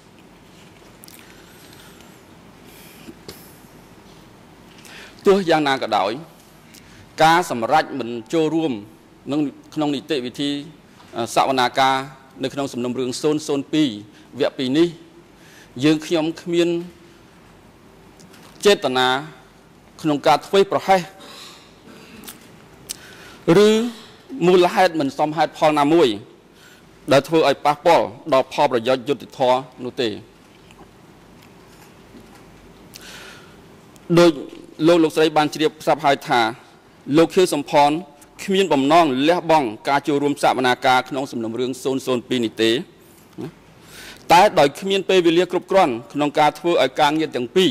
ទោះយ៉ាងណាក៏ដោយការសម្រេចមិនចូលរួមក្នុងនីតិវិធីសវនាការនៅក្នុងសំណុំរឿង002វគ្គ2នេះយើងខ្ញុំគ្មានចេតនាក្នុងការធ្វើប្រហែសឬមូលហេតុមិនសមហេតុផលណាមួយដែលធ្វើឲ្យប៉ះពាល់ដល់ផលប្រយោជន៍យុត្តិធម៌នោះទេដោយលោកស្រីបានជ្រាបស្រាប់ហើយថាលោកខៀវសំផនគ្មានបំណងលះបង់ការចូលរួមសវនាការក្នុងសំណុំរឿង002នេះទេតែដោយគ្មានពេលវេលាគ្រប់គ្រាន់ក្នុងការធ្វើឲ្យការងារទាំងពីរ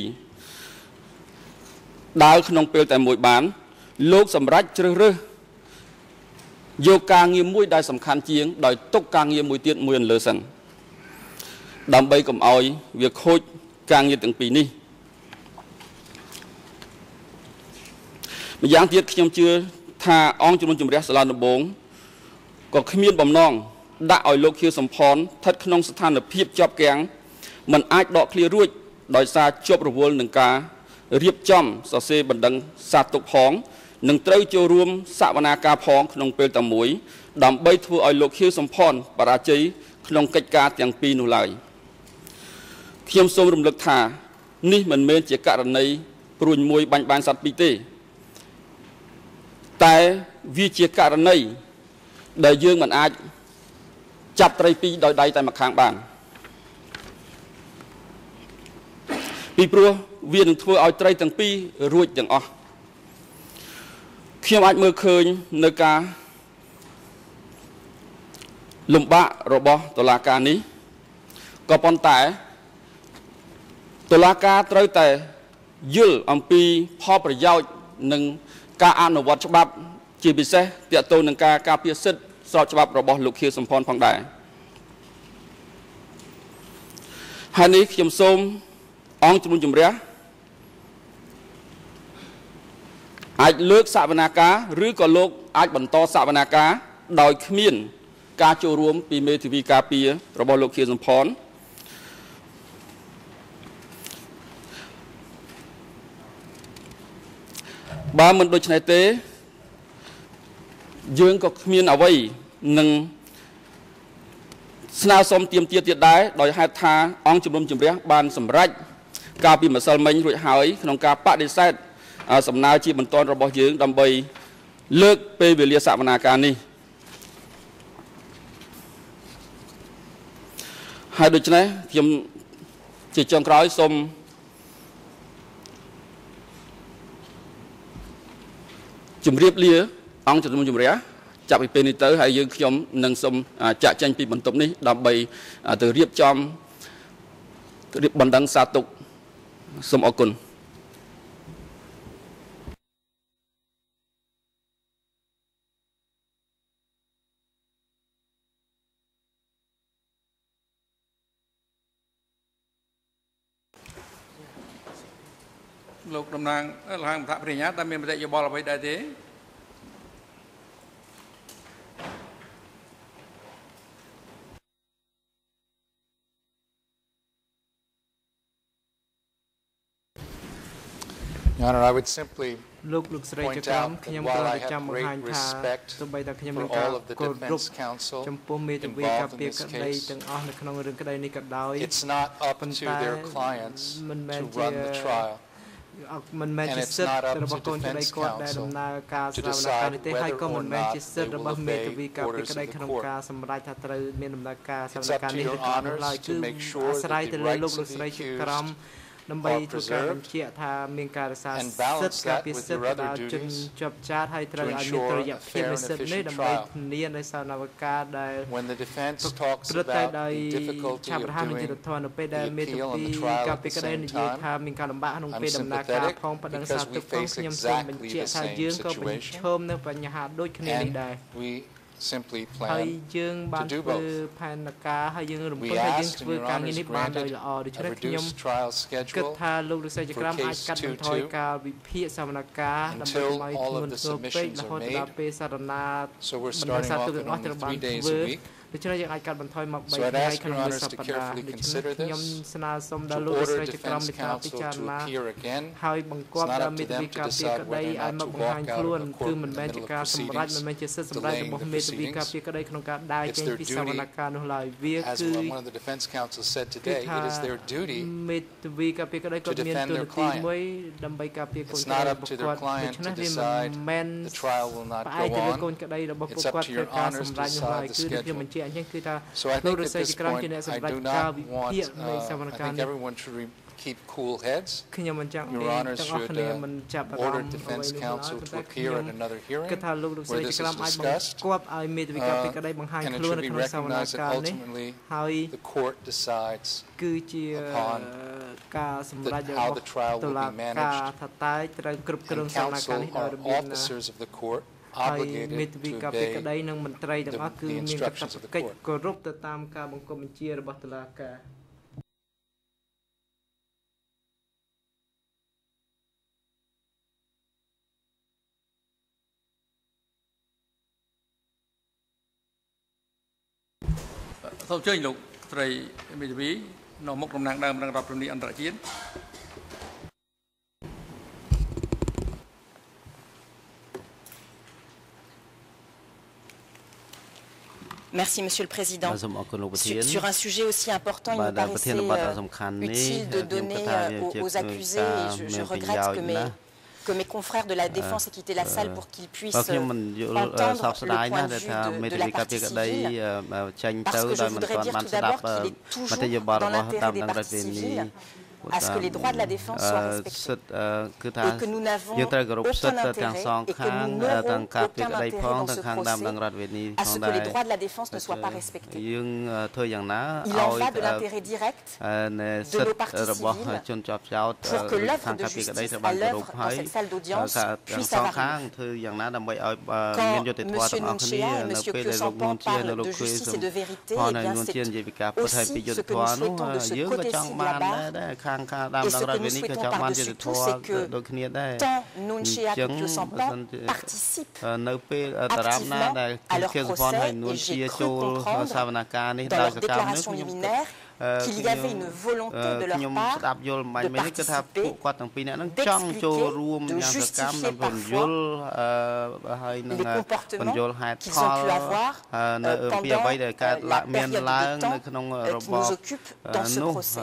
ដើរក្នុងពេលតែមួយបានលោកសម្រេចជ្រើសរើសយកការងារមួយដែលសំខាន់ជាងដោយទុកការងារមួយទៀតមួយលើសិនដើម្បីកុំឲ្យវាខូចការងារទាំងពីរនេះម្យ៉ាងទៀតខ្ញុំជឿថាអង្គជំនុំជម្រះសាលាដំបងក៏គ្មានបំណងដាក់ឲ្យលោកខៀវសំផនស្ថិតក្នុងស្ថានភាពជាប់គាំងមិនអាចដកឃ្លារួចដោយសារជាប់រវល់នឹងការរៀបចំសរសេរបណ្ដឹងសាទុកផងនឹងត្រូវចូលរួមសវនាការផងក្នុងពេលតែមួយដើម្បីធ្វើឲ្យលោកខៀវសំផនបរាជ័យក្នុងកិច្ចការទាំងពីរនោះឡើយខ្ញុំសូមរំលឹកថានេះមិនមែនជាករណីព្រួញមួយបាញ់បានសត្វពីរទេតែវាជាករណីដែលយើងមិនអាចចាប់ត្រីពីរដោយដៃតែម្ខាងបានពីព្រោះវានឹងធ្វើឲ្យត្រីទាំងពីររួចទាំងអស់ខ្ញុំអាចមើលឃើញនៅការលំបាករបស់តុលាការនេះក៏ប៉ុន្តែតុលាការត្រូវតែយល់អំពីផលប្រយោជន៍និងការអនុវត្តច្បាប់ជាពិសេសទាក់ទងនឹងការការពារសិទ្ធិស្របច្បាប់របស់លោកខៀវសំផនផងដែរហើយនេះខ្ញុំសូមអង្គជំនុំជម្រះអាចលើកសវនាការឬក៏លោកអាចបន្តសវនាការដោយគ្មានការចូលរួមពីមេធាវីការពាររបស់លោកខៀវសំផនបើមិនដូច្នេះទេយើងក៏គ្មានអ្វីនឹងស្នើសុំទាមទារទៀតដែរដោយហេតុថាអង្គជំនុំជម្រះបានសម្រេចកាលពីម្សិលមិញរួចហើយក្នុងការបដិសេធសំណើជាបន្តរបស់យើងដើម្បីលើកពេលវេលាសវនាការនេះហើយដូច្នេះខ្ញុំជាចុងក្រោយសូមជម្រាបលាអង្គជំនុំជម្រះចាប់ពីពេលនេះទៅហើយយើងខ្ញុំនឹងសូមចាក់ចែងពីបន្ទប់នេះដើម្បីទៅរៀបចំបណ្ដឹងសាទុកសូមអរគុណលោកតំណាងឡើងមតប្រញ្ញាតែមានមតិយោបល់អ្វីដែរទេលោកស្រីចក្រមខ្ញុំក៏ចាំបង្ហាញថាទោះបីតែខ្ញុំមានការគោរពចំពោះមេធាវីការពារក្តីទាំងអស់នៅក្នុងរឿងក្តីនេះក៏ដោយប៉ុន្តែមិនមែនជាសិទ្ធិរបស់កូនក្តីគាត់ដែលដំណើរការស្រាវជ្រាវនេះទេហើយក៏មិនមែនជាសិទ្ធិរបស់មេធាវីការពារក្តីក្នុងការសម្រេចថាត្រូវមានដំណើរការស្រាវជ្រាវនេះឬក៏អត់ឡើយគឺអាស្រ័យទៅលើលោកស្រីចក្រមដើម្បីធ្វើការបញ្ជាក់ថាមានការរក្សាសិទ្ធិការពារសិទ្ធិដល់ជនជាប់ចោទហើយត្រូវឲ្យមានតុល្យភាពនៃសិទ្ធិនេះដើម្បីធានានៅសវនកម្មដែលព្រឹត្តតែដោយឆាប់រហ័សនិងយុត្តិធម៌នៅពេលដែលមេធាវីការពារក្តីនិយាយថាមានការលំបាកក្នុងពេលដំណើរការផងបដិងសារទុកផងខ្ញុំសូមបញ្ជាក់ថាយើងក៏ប្រឈមនឹងបញ្ហាដូចគ្នានេះដែរហើយយើងបានធ្វើផែនការហើយយើងរំពឹងថាយើងធ្វើការងារនេះបានដោយល្អដូច្នេះខ្ញុំគិតថាលោកលោកស្រីចក្រមអាចកាត់បន្ថយការវិភាគសវនកម្មដើម្បីឲ្យធ្ងន់ធ្ងរពេករហូតដល់ពេលសារណាបណ្ដឹងសារទុកទាំងអស់ត្រូវបានធ្វើដូច្នេះយើងអាចកាត់បន្ថយមក3ថ្ងៃក្នុងមួយសប្តាហ៍ដូច្នេះខ្ញុំស្នើសុំដល់លោកស្រីចក្រមមេត្តាពិចារណាហើយបង្គាប់ដល់មេធាវីការពារក្តីឲ្យមកបង្ហាញខ្លួនគឺមិនមែនជាការសម្រេចមិនមែនជាសិទ្ធិសម្រេចរបស់មេធាវីការពារក្តីក្នុងការដើរចេញពីសវនកម្មនោះឡើយវាគឺមេធាវីការពារក្តីគាត់មានតួនាទីមួយដើម្បីការពារកូនក្តីរបស់គាត់ដូច្នេះវាមិនមែនផ្អែកទៅលើកូនក្តីរបស់ពួកគាត់ធ្វើការសម្រេចនោះឡើយគឺខ្ញុំបញ្ជាក់អញ្ចឹងគឺថាលោករដ្ឋាភិបាលជាអ្នកសម្រេចការវិភាគនៃសវនកម្មនេះ keep cool heads. Your Honor should order Defense Counsel to appear at another hearing where this is discussed, and it should be recognized that ultimately the court decides upon how the trial will be managed, and counsel are officers of the court obligated to obey the instructions of the court. គោរពទៅតាមការបង្គាប់បញ្ជារបស់តុលាការសូមអញ្ជើញលោកស្រីមេធាវីនៅមុខតំណាងដើមរដ្ឋប្រនីអន្តរជាតិ Merci, Monsieur le Président. Sur un sujet aussi important, il me paraissait utile de donner aux accusés, et je regrette que mes confrères de la défense aient quitté la salle pour qu'ils puissent entendre le point de vue de la partie civile, parce que je voudrais dire tout d'abord qu'il est toujours dans l'intérêt des parties civiles à ce que les droits de la défense soient respectés et que nous n'avons aucun intérêt et que nous n'aurons aucun intérêt dans ce procès à ce que les droits de la défense ne soient pas respectés. Il en va de l'intérêt direct de nos parties civiles pour que l'œuvre de justice à l'œuvre dans cette salle d'audience puisse avoir lieu. Quand M. Nunchea et M. Kyosampan parlent de justice et de vérité, eh bien c'est aussi ce que nous souhaitons de ce côté-ci de la barre. Et ce que nous souhaitons par-dessus tout, c'est que tant Nunchea que Kyosampan participent activement à leur procès, et j'ai cru comprendre dans leur déclaration liminaire qu'il y avait une volonté de leur part de participer, d'expliquer, de justifier parfois les comportements qu'ils ont pu avoir pendant la période de temps qui nous occupe dans ce procès.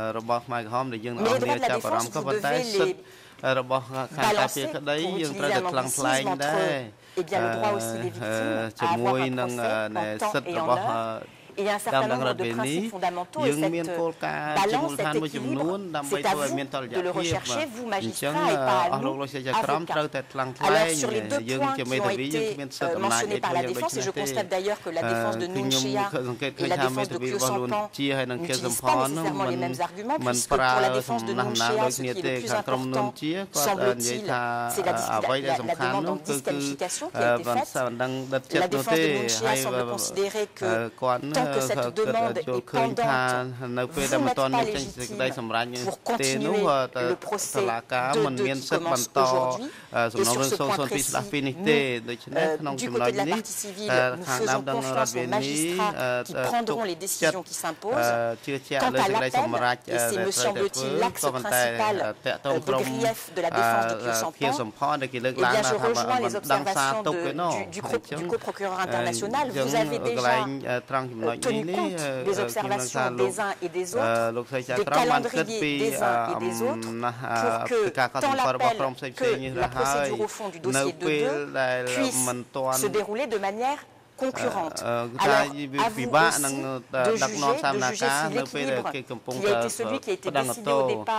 Mais les droits de la défense, vous devez les balancer pour utiliser un anglicisme entre le droit aussi des victimes à avoir un procès en temps et en heure. Et il y a un certain nombre de principes fondamentaux et cette balance, cet équilibre, c'est à vous de le rechercher, vous magistrats et pas à nous, avocats. Alors sur les deux points qui ont été mentionnés par la défense, et je constate d'ailleurs que la défense de Nunchea et la défense de Kyosampan n'utilisent pas nécessairement les mêmes arguments, puisque pour la défense de Nunchea, ce qui est le plus important, semble-t-il, c'est la demande en disqualification qui a été faite. La défense de Nunchea semble considérer que tant que cette demande est pendante, vous n'êtes pas légitime pour continuer le procès qui commence aujourd'hui. Et sur ce point précis, nous, du côté de la partie civile, nous faisons confiance aux magistrats qui prendront les décisions qui s'imposent. Quant à l'appel, et c'est, me semble-t-il, l'axe principal des griefs de la défense de Kyosampan, eh bien, je rejoins les observations du coprocureur international. Vous avez déjà tenu compte des observations des uns et des autres, des calendriers des uns et des autres, pour que tant l'appel que la procédure au fond du dossier 2.2 puisse se dérouler de manière concurrente. Alors, à vous aussi de juger si l'équilibre qui a été celui qui a été décidé au départ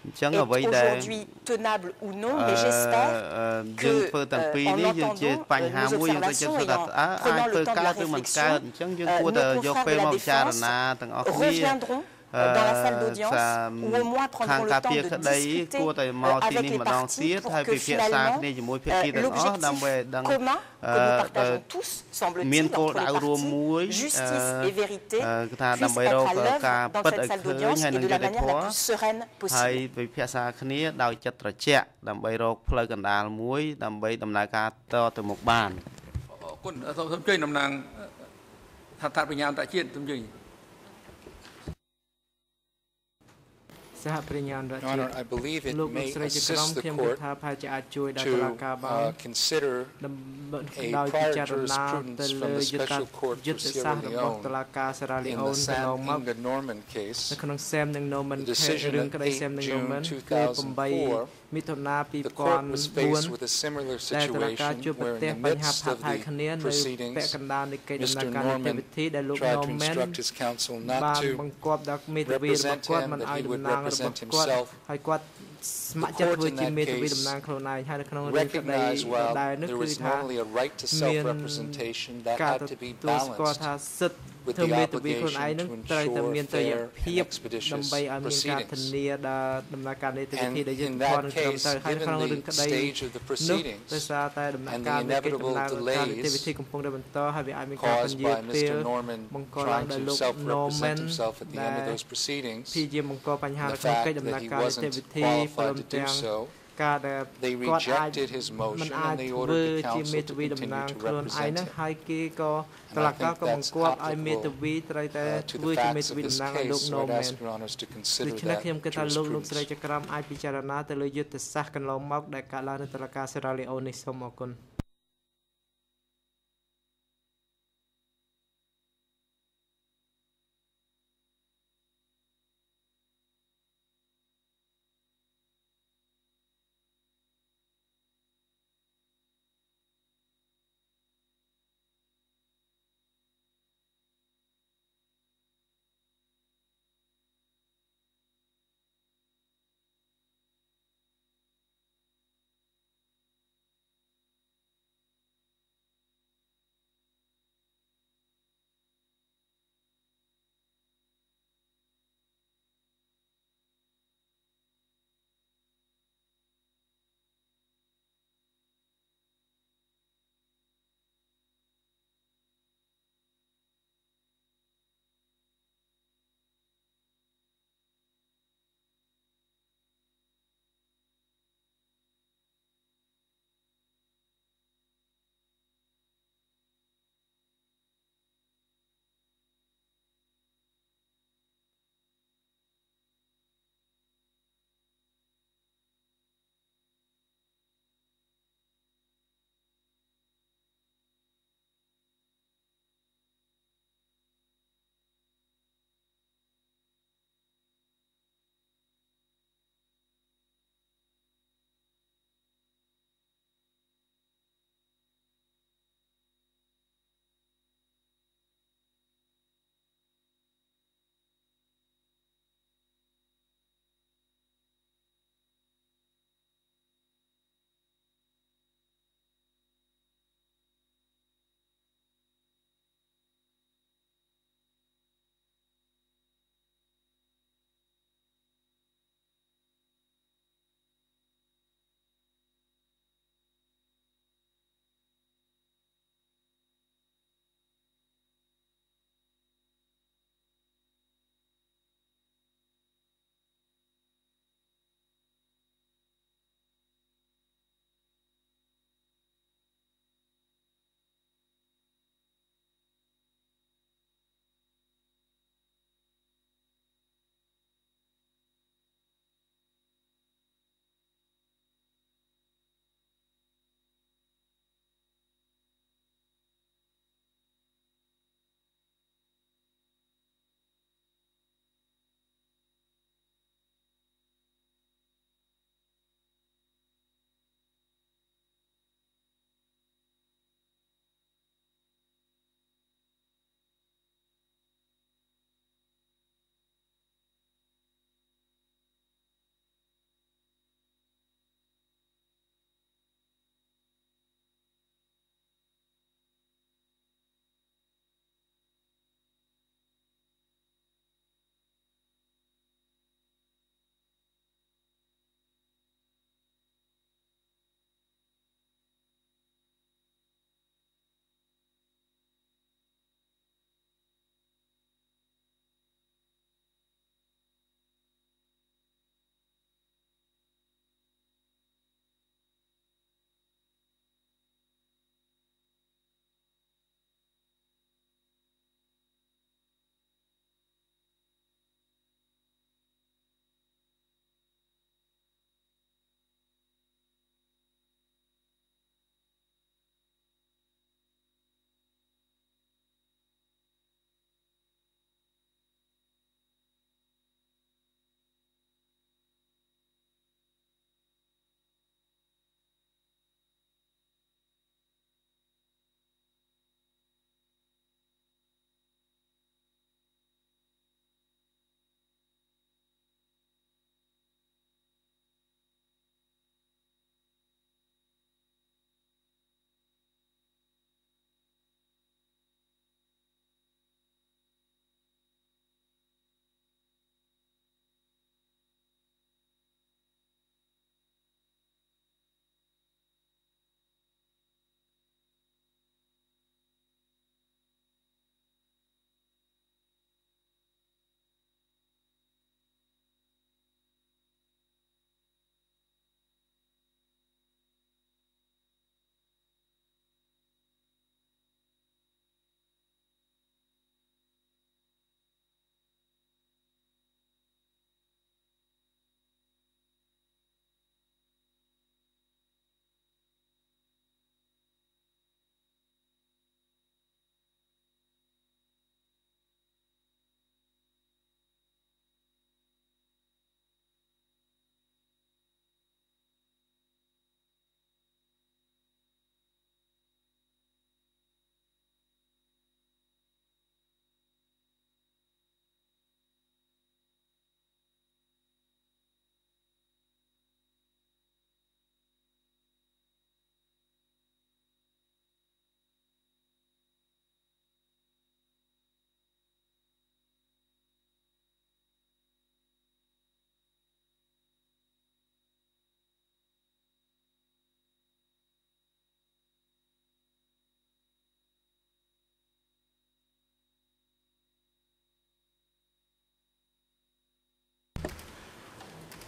est aujourd'hui tenable ou non, mais j'espère que en entendant nos observations et en prenant le temps de la réflexion, nos confrères de la défense reviendront dans la salle d'audience ou au moins prendront le temps de discuter avec les parties pour que finalement l'objectif commun que nous partageons tous, semble-t-il, entre les parties, justice et vérité, puisse être à l'œuvre dans cette salle d'audience et de la manière la plus sereine possible. សហប្រញ្ញាណរដ្ឋ Honor, I believe it may assist the court to consider a prior jurisprudence from the special court for Sierra Leone in the Sam Inga Norman case. The decision of 8 June 2004, the court was faced with a similar situation where in the midst of the proceedings, Mr. Norman tried to instruct his counsel not to represent him, that he would represent himself. The court in that case recognized while there was normally a right to self-representation that had to be balanced with the obligation to ensure fair and expeditious proceedings. And in that case, given the stage of the proceedings and the inevitable delays caused by Mr. Norman trying to self-represent himself at the end of those proceedings, and the fact that he wasn't qualified to do so, they rejected his motion and they ordered the counsel to continue to represent him. And I think that's applicable to the facts of this case, so I'd ask Your Honors to consider that jurisprudence.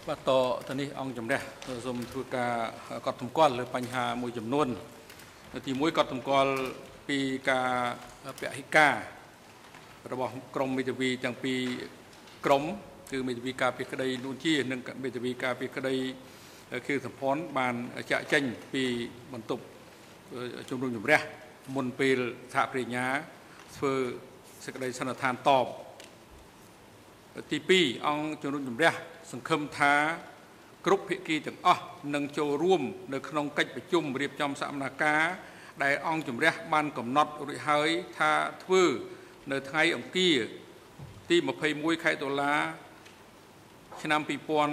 បាទតទៅនេះអង្គជំរះសូមធ្វើការកត់សម្គាល់លើបញ្ហាមួយចំនួនទី1កត់សម្គាល់ពីការពហិការរបស់ក្រមមេធាវីទាំងពីរក្រមគឺមេធាវីការពីក្តីនួនជានិងមេធាវីការពីក្តីគឺសម្ព័ន្ធបានចាក់ចេញពីបន្ទប់ជំនុំជម្រះមុនពេលសហប្រញ្ញាធ្វើសេចក្តីសន្និដ្ឋានតបទី2អង្គជំនុំជម្រះសង្ឃឹមថាគ្រប់ភាគីទាំងអស់នឹងចូលរួមនៅក្នុងកិច្ចប្រជុំរៀបចំសកម្មភាពដែលអង្គជំរះបានកំណត់រួចហើយថាធ្វើនៅថ្ងៃអង្គារទី21ខែតុលាឆ្នាំ2014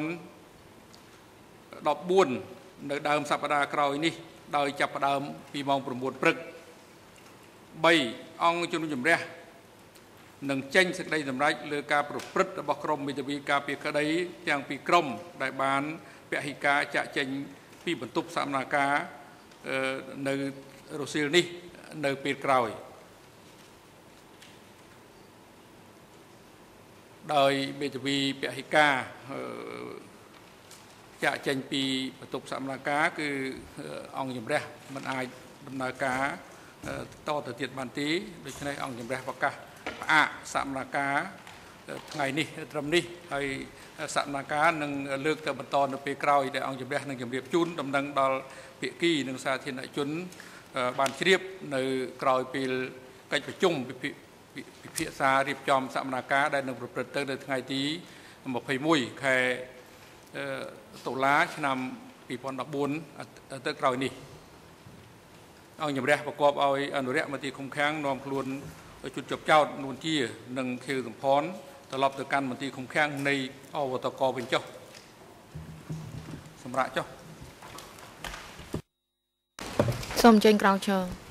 នៅដើមសប្តាហ៍ក្រោយនេះដោយចាប់ផ្ដើមពីម៉ោង9ព្រឹក3អង្គជំនុំជម្រះនឹងចេញសេចក្តីសម្រេចលើការប្រព្រឹត្តរបស់ក្រមមេធាវីការពីក្តីទាំងពីរក្រមដែលបានពហិការចាក់ចេញពីបន្ទប់សកម្មភាពនៅរសៀលនេះនៅពេលក្រោយដោយមេធាវីពហិការចាក់ចេញពីបន្ទប់សកម្មភាពគឺអង្គជំរះមិនអាចដំណើរការតទៅទៀតបានទេដូច្នេះអង្គជំរះប្រកាសផ្អាកសកម្មភាពថ្ងៃនេះត្រឹមនេះហើយសកម្មភាពនឹងលើកទៅបន្តនៅពេលក្រោយដែលអង្គជំរះនឹងជម្រាបជូនដំណឹងដល់ភាគីនិងសាធារណជនបានជ្រាបនៅក្រោយពេលកិច្ចប្រជុំពិភាក្សារៀបចំសកម្មភាពដែលនឹងប្រព្រឹត្តទៅនៅថ្ងៃទី21ខែតុលាឆ្នាំ2014ទៅក្រោយនេះអង្គជំរះប្រកបឲ្យអនុរិយមន្ត្រីឃុំឃាំងនាំខ្លួនជុតជាប់ចោតនួនជានិងខៀវសំផនត្រឡប់ទៅកាន់មន្ត្រីឃុំឃាំងនៃអវតកវិញចុះសម្រាប់ចុះសូមអញ្ជើញក្រោកឈរ